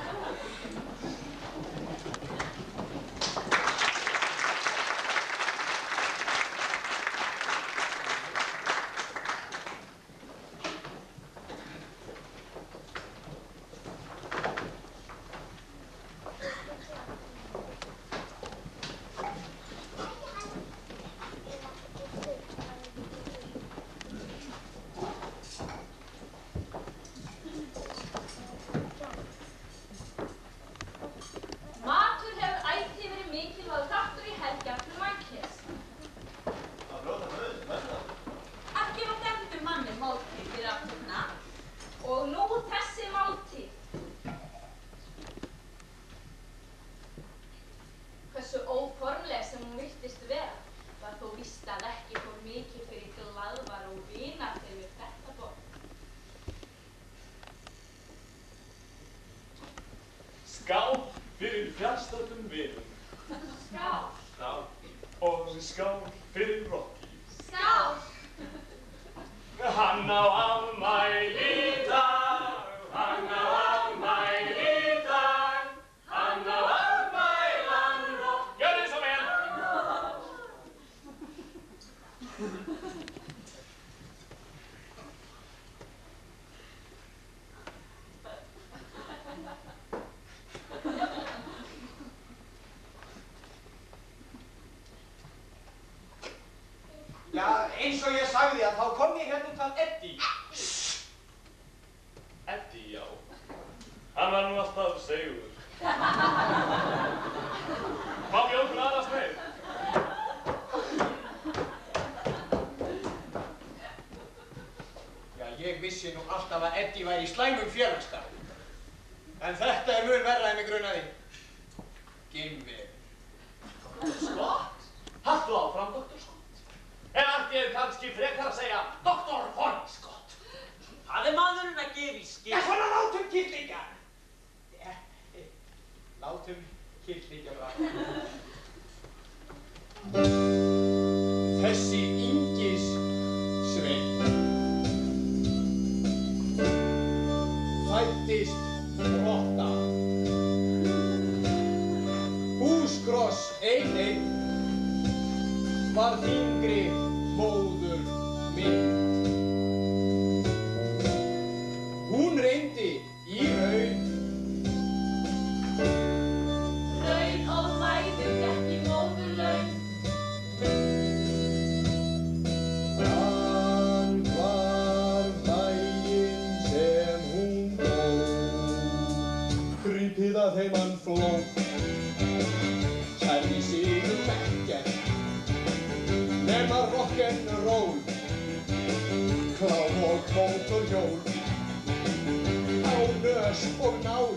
Matur hefur ætíð verið mikilvægur þáttur í helgjarnum mannkins. Það brjóta með þessu, með það. Ekki var nefndur manni máltíð fyrir afturna og nú þessi máltíð. Hversu óformleg sem hún virtist vera, var þó víst að ekki fór mikið fyrir glaðvar og vinarþel við þetta borð. Skál fyrir fjarstöldum vinum. Skál! Skál. Og skál fyrir Rocky. Skál! Hann á afmæli í dag, hann á afmæli í dag, hann á afmælan Rocky. Gjörðu svo vel! Já, eins og ég sagði að þá kom ég hérna út af Eddie. Eddie, já. Hann var nú alltaf segur. Má bjóðum aðra sneið? Já, ég vissi nú alltaf að Eddie væri í slæmum félagsskap. En þetta er mun verra en mig grunaði. Geimveður. Scott? Haltu áfram, doktor Scott. En ætti ég kannski frekar að segja Dr. Von Scott. Það er maðurinn að gefa í skil. En svona látum kýrlingja! Látum kýrlingja bara. Þessi Ingis Sveinn fæddist rotta. Húskross ein var þyngri móður mynd. Hún reyndi í raun. Raun og mæður gekk í móðurlaun. Hann var daginn sem hún dó. Grípið að þeim hann fló. Kærði sig ekkert nema rock'n'roll, Klám og mótorhjól. á nös og nál.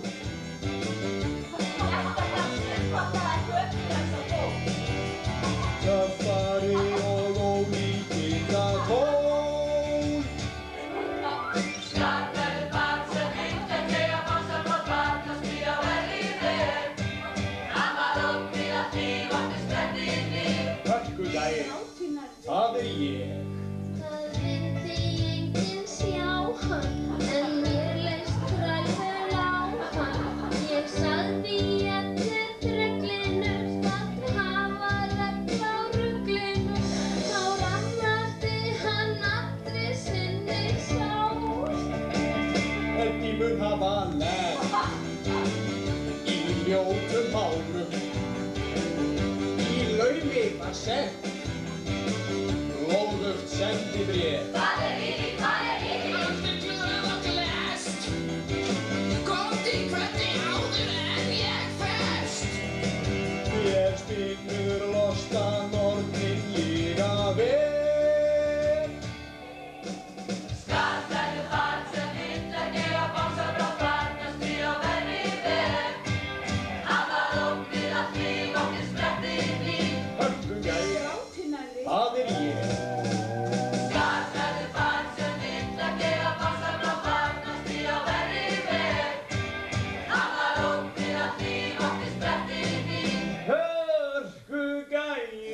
Þetta fannst mér kallaði götulegs að bók. Töffari og ólíkinda tól. Skarverður barn sem einhvern veginn vansar og barn að smíða verði þér. Hann var ógnir að því vartu spretti inni. Hörkudaginn, það er ég. Það vildi enginn sjá hann, en mér leist þræðvel á hann. Ég sagði eftir þreglinu, skalt hafa regl á ruglinu. Þá rammaði hann allri sinni sál. Eddie mun hafa lært í ljótum málum. Í laumi var sett blóðugt sendi bréf. Hvað er vinir, hvað er vinir? Allir glöð og glest. Komdu í kvöldi áður en ég fest. Ég spinur losta nornin líka vel. Skarðsæðu barn sem vill ekki að bánsa brátt barnast því á verri veg. Hann var ógnir að því mátti spretti í. Hörkugæja, það er ég. Skarðsæðu barn sem vill ekki að bánsa brátt barnast því á verri veg. Hann var ógnir að því mátti spretti í. Hörkugæjin.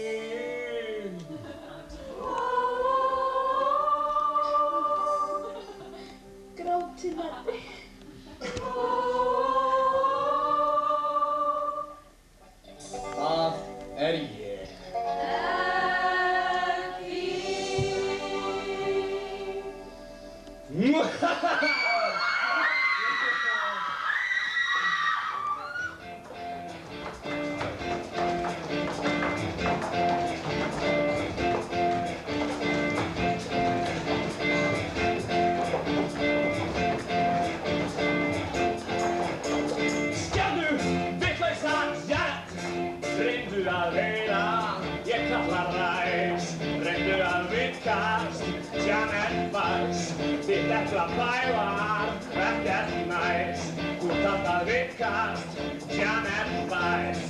Gráti nærri. Það er ég. Skjálfu, vitlausa, Janet. Reyndu að heyra, ég kallar ræs. Reyndu að vitkast, Janet Weiss. Þitt epla bævar, ekkert næs. Þú þarft að vitkast, Janet Weiss.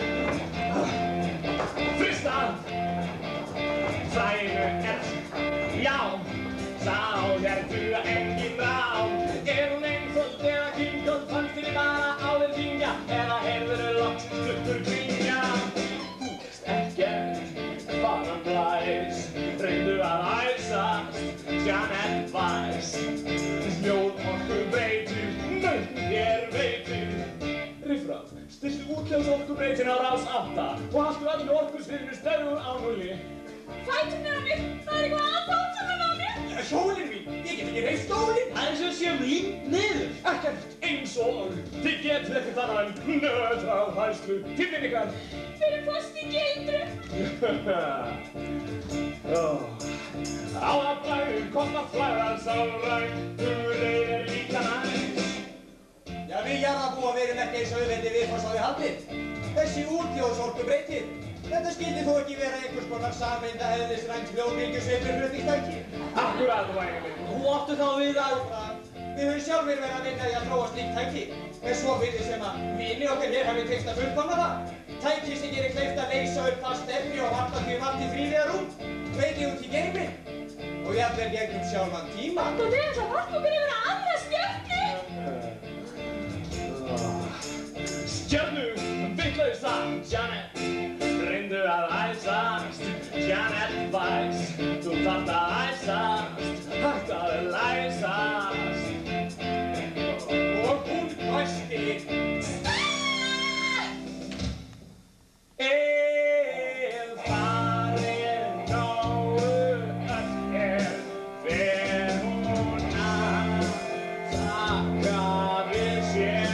Fristað, frænu er, já. Sá hér duga engin rám. Er hún eins og þegar kynkótt fannst þér bara á þér syngja? Eða heyrðurðu loks klukkur klingja? Þú veist ekkert hvað hann blæs. Reyndu að æsast, Janet Weiss. Ljóð orkubreitu, nautn þér veitu. Riffraff, stilltu úthljóðsorkubreitin á rás 8 og haltu öllu orkusviðinu stöðugur á 0. Fæturnir á mér, það er eitthvað að fátunum á mér. Hjólinn mín, ég get ekki reist stólinn. Það er eins og séum límt niður. Ekkert eins og þið getur ekkert annað en nötrafærslu tilfinningar. Við erum föst í gildru. Á að blæður komst að flæða sálræn, hugleið er líka næs. Já, við jarðarbúar verum ekki eins auðveldi viðfangsháði haldið. Þessi úthljóðsorkubreitir, þetta skyldi þó ekki vera einhvers konar sameinda eðlisrænt hljóðbylgjusveiflu flutningstæki. Akkurát, væni minn. Þú áttu þá við að við höfum sjálfir verið að vinna í að þróa slíkt tæki. En svo virðist sem að vini okkar hér hafi tekst að fullkomna það. Tæki sem gerir kleift að leysa upp fast efni og varpa því allt í þríliða rúm. Veikið út í geiminn. Og jafnvel gegnum sjálfan tíma. Og þau ætla að varpa okkur yfir að aðra stjörnu. Stjörnu, vitlausa, Janet. Reyndu að æsast, Janet Weiss. Þú þarft að æsast, hægt að læsast. Og hún hvæsti. Ef farið nógu öll er, fer hún að taka við sér.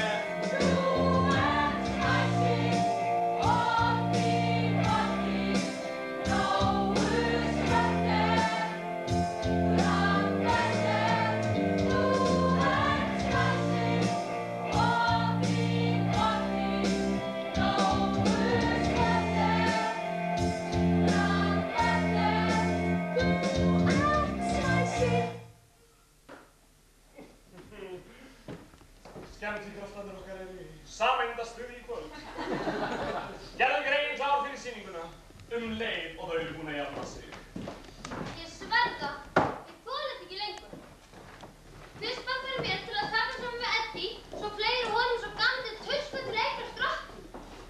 Skemmtíkraftarnir okkar eru í sameindastuði í kvöld. Gerðu grein klár fyrir sýninguna, leið og þau eru búin að jafna sig. Ég sverða, ég þoli þetta ekki lengur. Fyrst bara fyrir mér til að taka saman með Eddie, svo fleiri honum svo gamli tuska til eitthvað strakkum.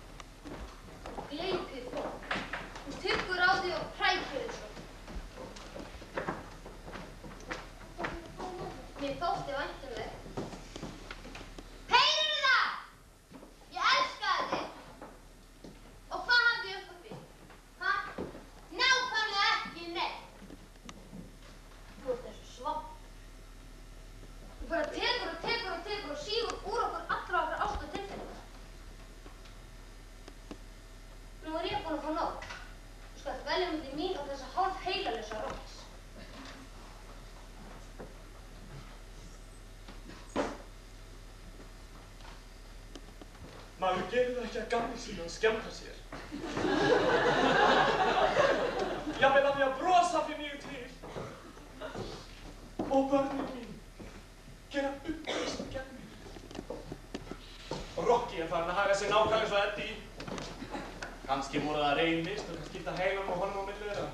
Leikið fólk, þú tyggur á því og hrækir þig svo. Mér þótti væntanleg. Heyrðu það? Ég elskaði þig. Og hvað hafði ég upp á því? Ha? Nákvæmlega ekki neitt. Þú ert þessu svapp. Þú bara tekur og sígur úr okkur allra okkar ást og tilfinningar. Nú er ég búin að fá nóg. Þú skalt velja milli mín og þessa hálf heilalausa rokks. maður gerir það ekki að gamni sínu að skemmta sér. Jafnvel að því að brosa fyrir mig til. Og börnin mín gera uppreisn gegn mér. Og Rocky farinn að haga sér nákvæmlega eins og Eddie. Kannski voru það reynist og kannski skipta heilum og honum á milli þeirra.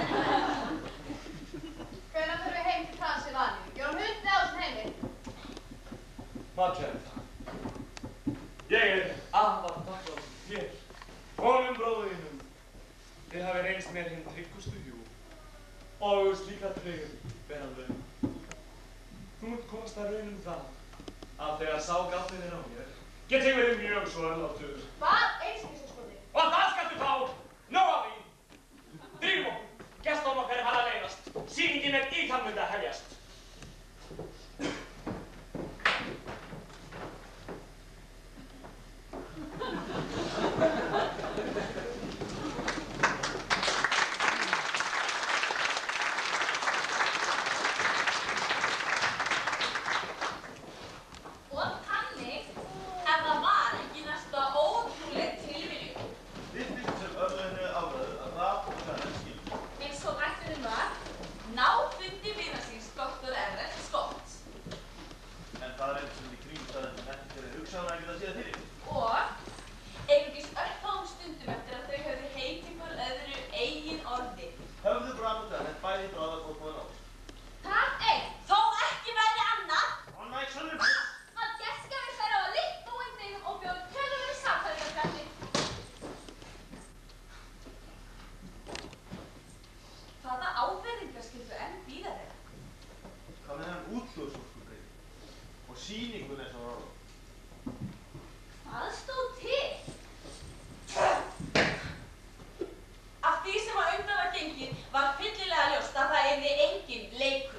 Hvenær förum við heim til Transylvaníu? Ég var hundið á þessum heimi. Margrét, ég afar þakklátur þér, honum bróðinum. Þið hafi reynst mér hinn tryggustu hjú og slíka tryggð ber að laun. Þú munt komast að raun það að þegar sá gallinn er á mér, get ég verið mjög svo örlátur. Hvað einskisarskoti? Og það skaltu fá! Nóg af því! Drífum okkur! Gestáðum okkar er farið að leiðast. Sýningin er í þann mynd að hefjast. Og þannig, ef það var ekki næsta ótrúleg tilviljun. Virtist sem örlöginu áræðu að Raf og Karen skildu. Eins og ætlunin var, ná fundi vina síns Dr. Everett Scott. En það er eins og í kringumstæðum sem ekki fyrir hugsaðan að geta séð fyrir. Og einungis örfáum stundum eftir að þau höfðu heitið hvor öðru eigin orði. Höfðu Brad og Janet bæði bráðar fólkmaður ást. Það einn, þó ekki væri annað, On my son and bitch. að gestgjafinn færi á að lyfta úr eindeginum og bjóði töluverið samfæringarfrætti. Hvaða áverðingar skyldu enn bíða þeirra? Hvað með hann útljóðsfólkubreyting og sýningun eins og ráðum. Hvað stóð til? Af því sem á undan var gengið var fyllilega ljóst að það yrði enginn leikur.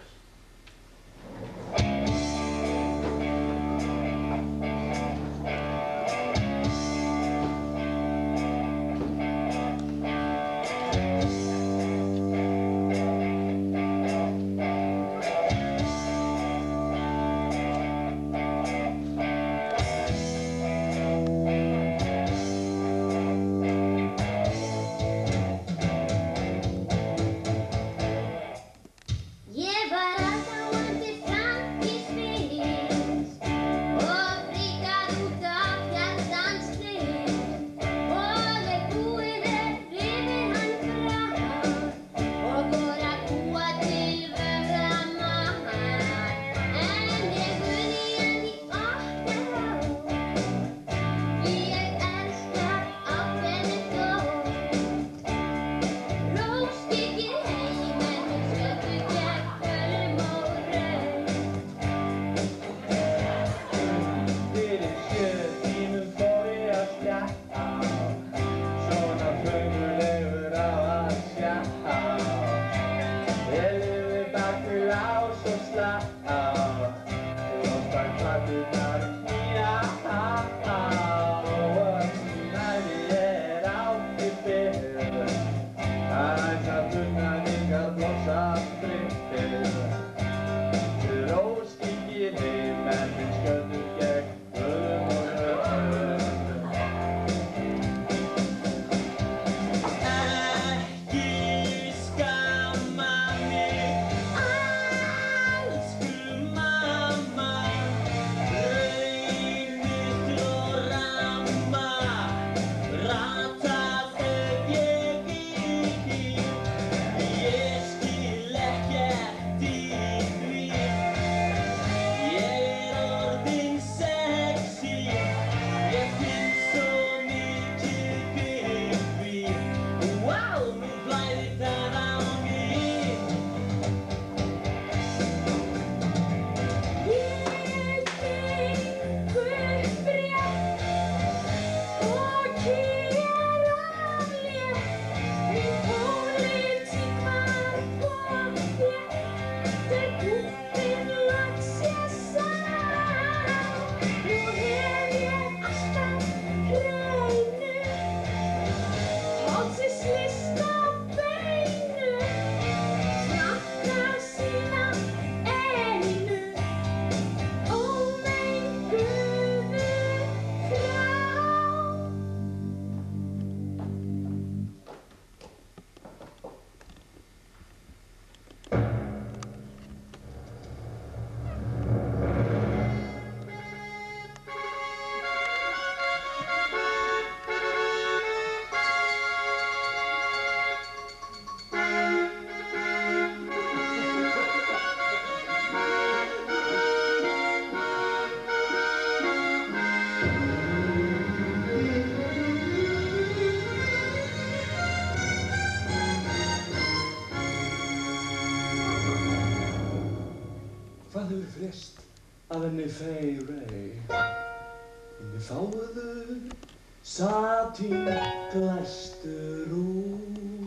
Hvað hefur frést af henni Fey-Rey? Inni fáuðu satín glæstur úr.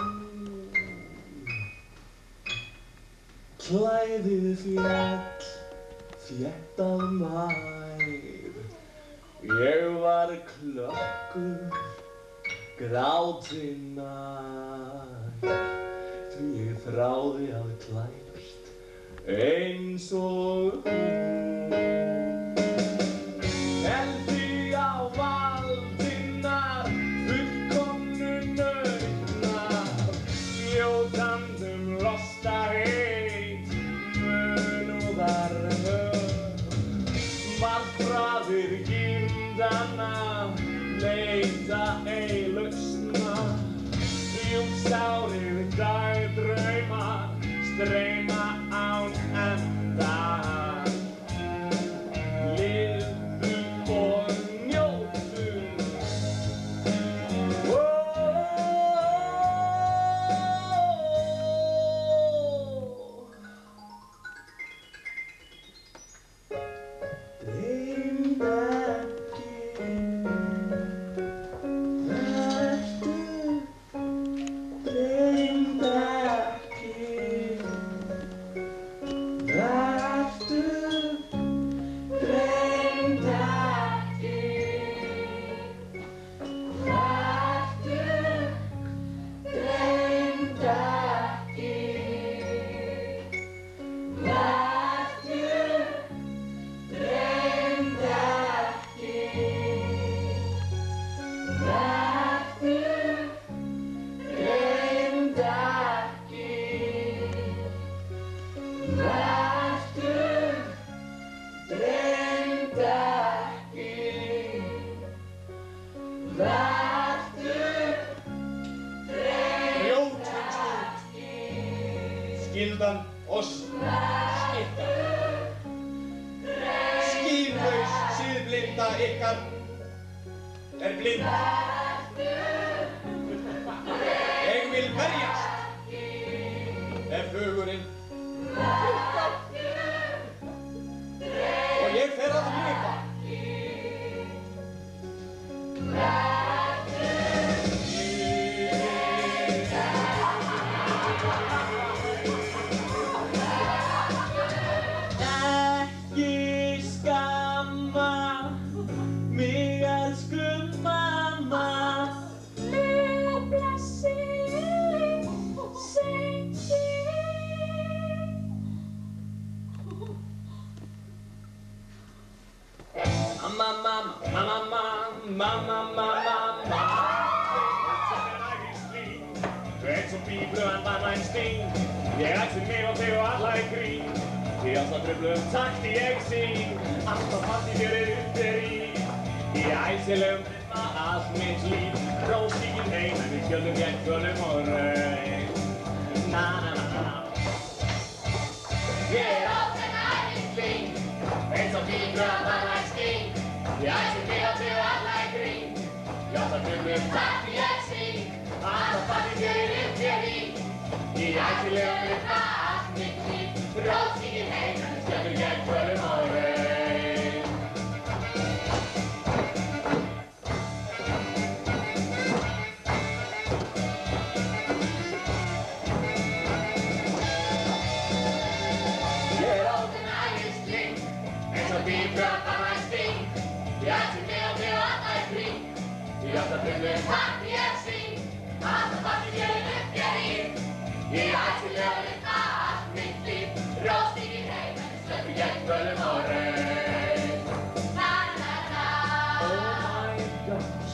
Klæðið féll þéttað mær. Ég var klökkur grátinn nær. Því ég þráði að klæðast eins og hún. Eldi á valdinnar, fullkomnu nautnar, ljótandum losta heit, munúðar höf. Varð bráðir gýmdanna, leita ei lausna, ljúfsárir dagdraumar, streyma án enda. Lifðu og njóttu. Dreymd ekki, vertu, dreymd ekki, vertu, dreymd ekki, vertu, dreymd ekki, vertu, dreymd ekki, vertu, dreymd ekki, vertu, dreymd ekki, vertu, dreymd ekki. Skyldan oss skipta. Skýrlaus siðblinda ykkar blind. Ég vil verjast ef hugurinn og ég fer að lifa. Ekki skamma mig, elsku mamma. Leið blessi sengi. Mamma, mamma, mamma, mamma, mamma, mamma. Eins og bíflugan banvæn sting. Ég ætli mig og þig og alla í grín. Í alltaf tröflum takti ég syng. Alltaf partífjörið undir í. Í æsilegum ritma allt mitt líf. Róstíkin heim en við skjöldum gegn kvölum og raun. Na na na na. Ég ákveðin æðisling. Eins og bíflugan banvæn sting. Ég ætli mig og þig og alla í grín. Í alltaf tröflum takti ég syng. Alltaf partífjörið undir í. Í æsilegum ritma allt mitt líf. Róstíkin heim en við skjöldum gegn kvölum og raun. Ég ákveðin æðisling. Eins og bíflugan banvæn sting. Ég ætli mig og þig og alla í kring. Í alltaf tröflum takti ég syng. Alltaf partífjörið undir í. Í æsilegum ritma allt mitt líf. Róstíkin heim en við skjöldum gegn kvölum og raun. Na na na. Oh my gosh.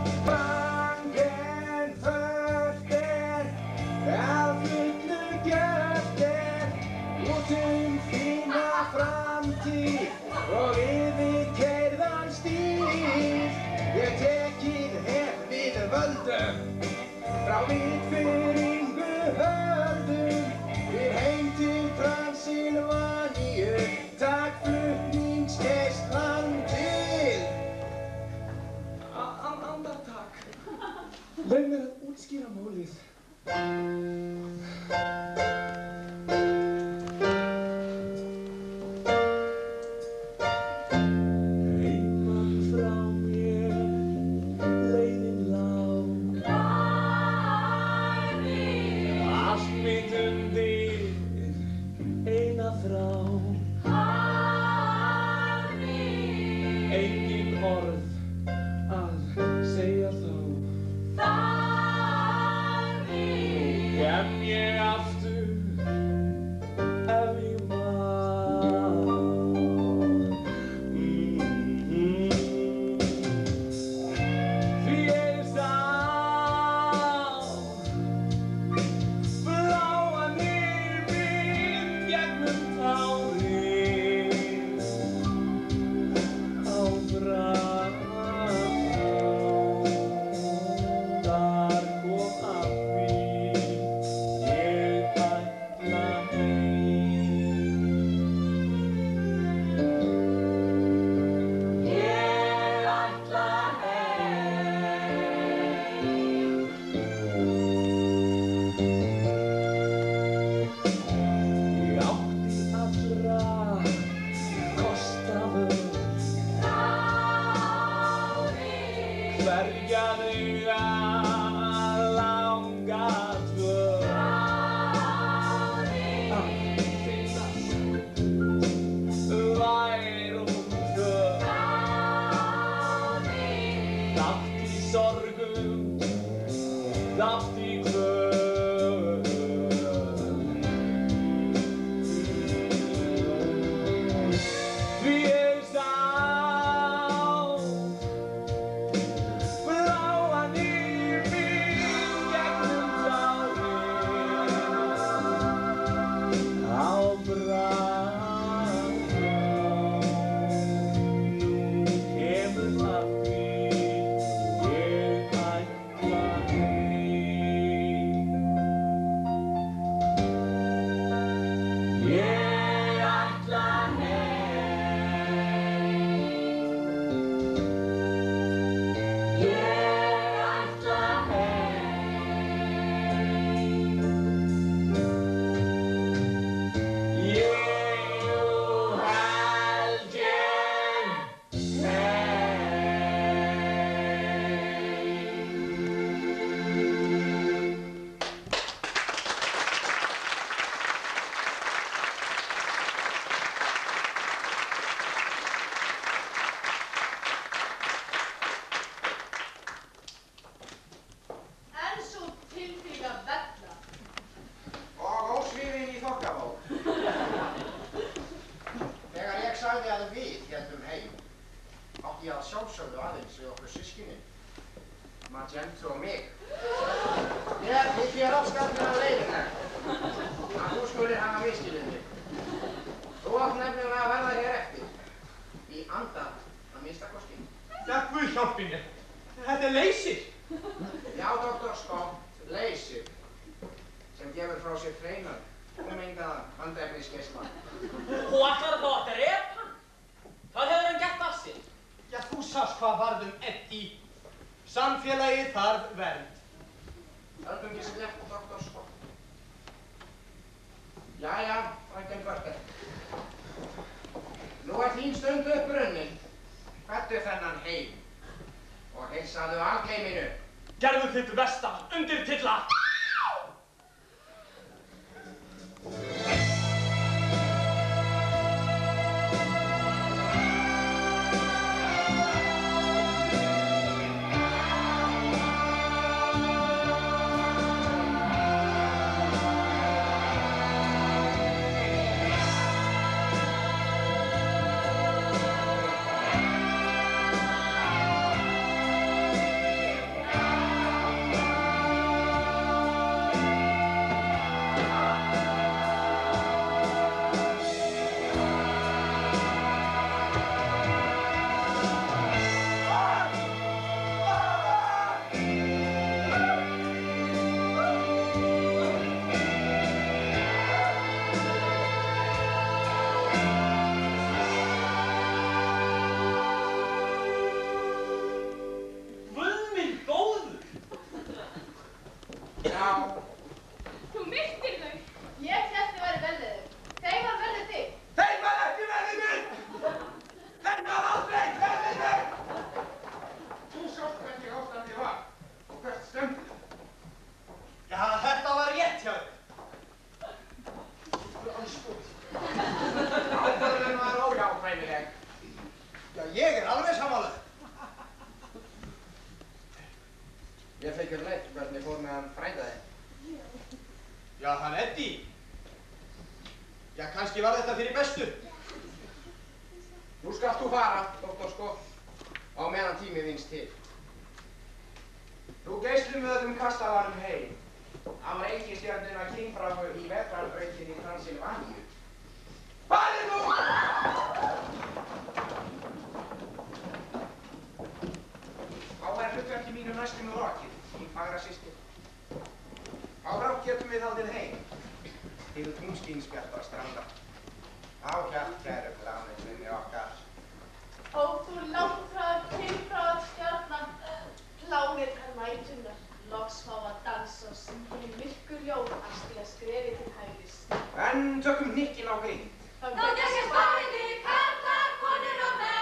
Fangen först af fullu gjörtir út fína framtíð og yfirkeyrðan stíl. Ég tekið hef við völdum frá vitfirringu höldum við heim til ég aftur ef ég má. Því ég sá bláan himin gegnum tárin á Brag. Þar kom að því ég ætla heim. Ég ætla heim. Ég átti allra kosta völ. Hverja þau að langa dvöl. Að finnast værum föl. Dátt í sorgum, dátt í kvöl. Því ég sá bláan himin gegnum tárin á Brag. Nú kemur að því ég ætla heim. Ég ætla heim. Ég ætla heim. Ég held ég En svo tilfinning að vella. Og ósvífin í þokkabók. Þegar ég sagði að við héldum heim, átti ég að sjálfsögðu aðeins við okkur systkinin, Magento og mig. Ég þér afskaplega leiðinlegt að þú skulir hafa misskilið mig. Þú átt nefnilega að verða hér eftir, í anda að minnsta kosti. Já, Guð hjálpi mér. Þetta er leysir. Já, Dr. Scott, leysir, sem gefur frá sér hreinan, ómengaðan andefnisgeisla. Og ætlar þá að drepa hann? Hvað hefur hann gert af sér? Já, þú sást hvað varð Eddie. Samfélagið þarf vernd. Öldungis rétt, Dr. Scott. Jæja, frænken Kvörter. Nú er þín stund upprunnin. Hvettu þennan heim og heilsaðu alheiminu. Gerðu þitt versta, undirtilla! Hann Eddie. Já, kannski var þetta fyrir bestu. Nú skalt þú fara, doktor Scott, á meðan tími vinnst til. Nú geislum við öllum kastalanum heim. Hann var reikistjörnuna Kingfráu í vetrarbrautinni í Transilvaníu. Farið nú! Á hlutverki mínu næstum lokið, mín fagra systir. Á brátt getum við haldið heim, til tunglskinsbjartar stranda. Á hjartkæru planetinu okkar. Ó, þú langþráður Kingfráar stjarna, plánetar nætunar, loks fá að dansa og syngja í myrkur ljón að stíga skrefi til hægris. En tökum hnykkinn á greind. Þá gerst bæði karlar, konur og menn.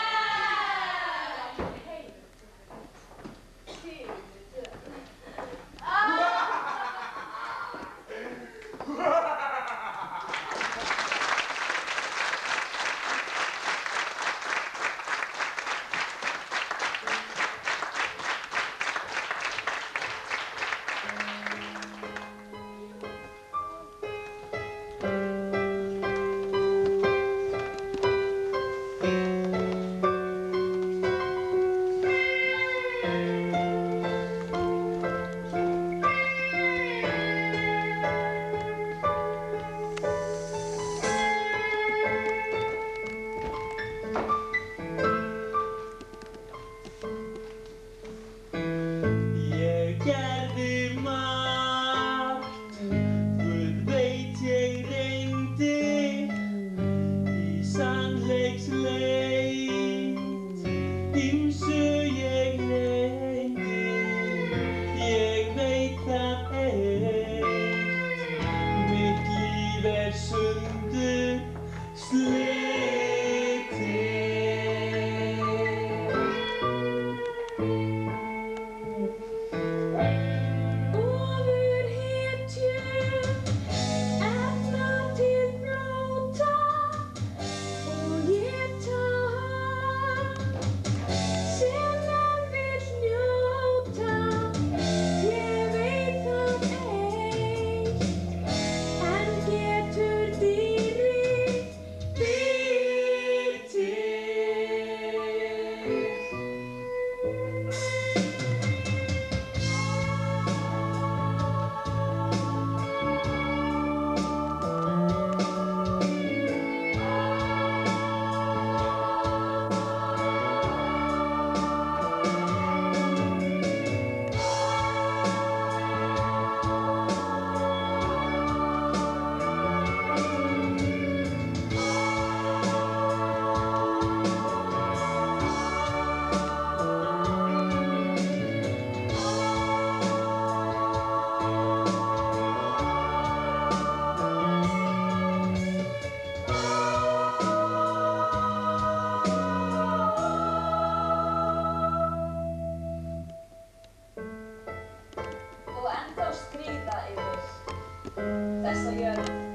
Og ennþá skríða yfir þessa jörð.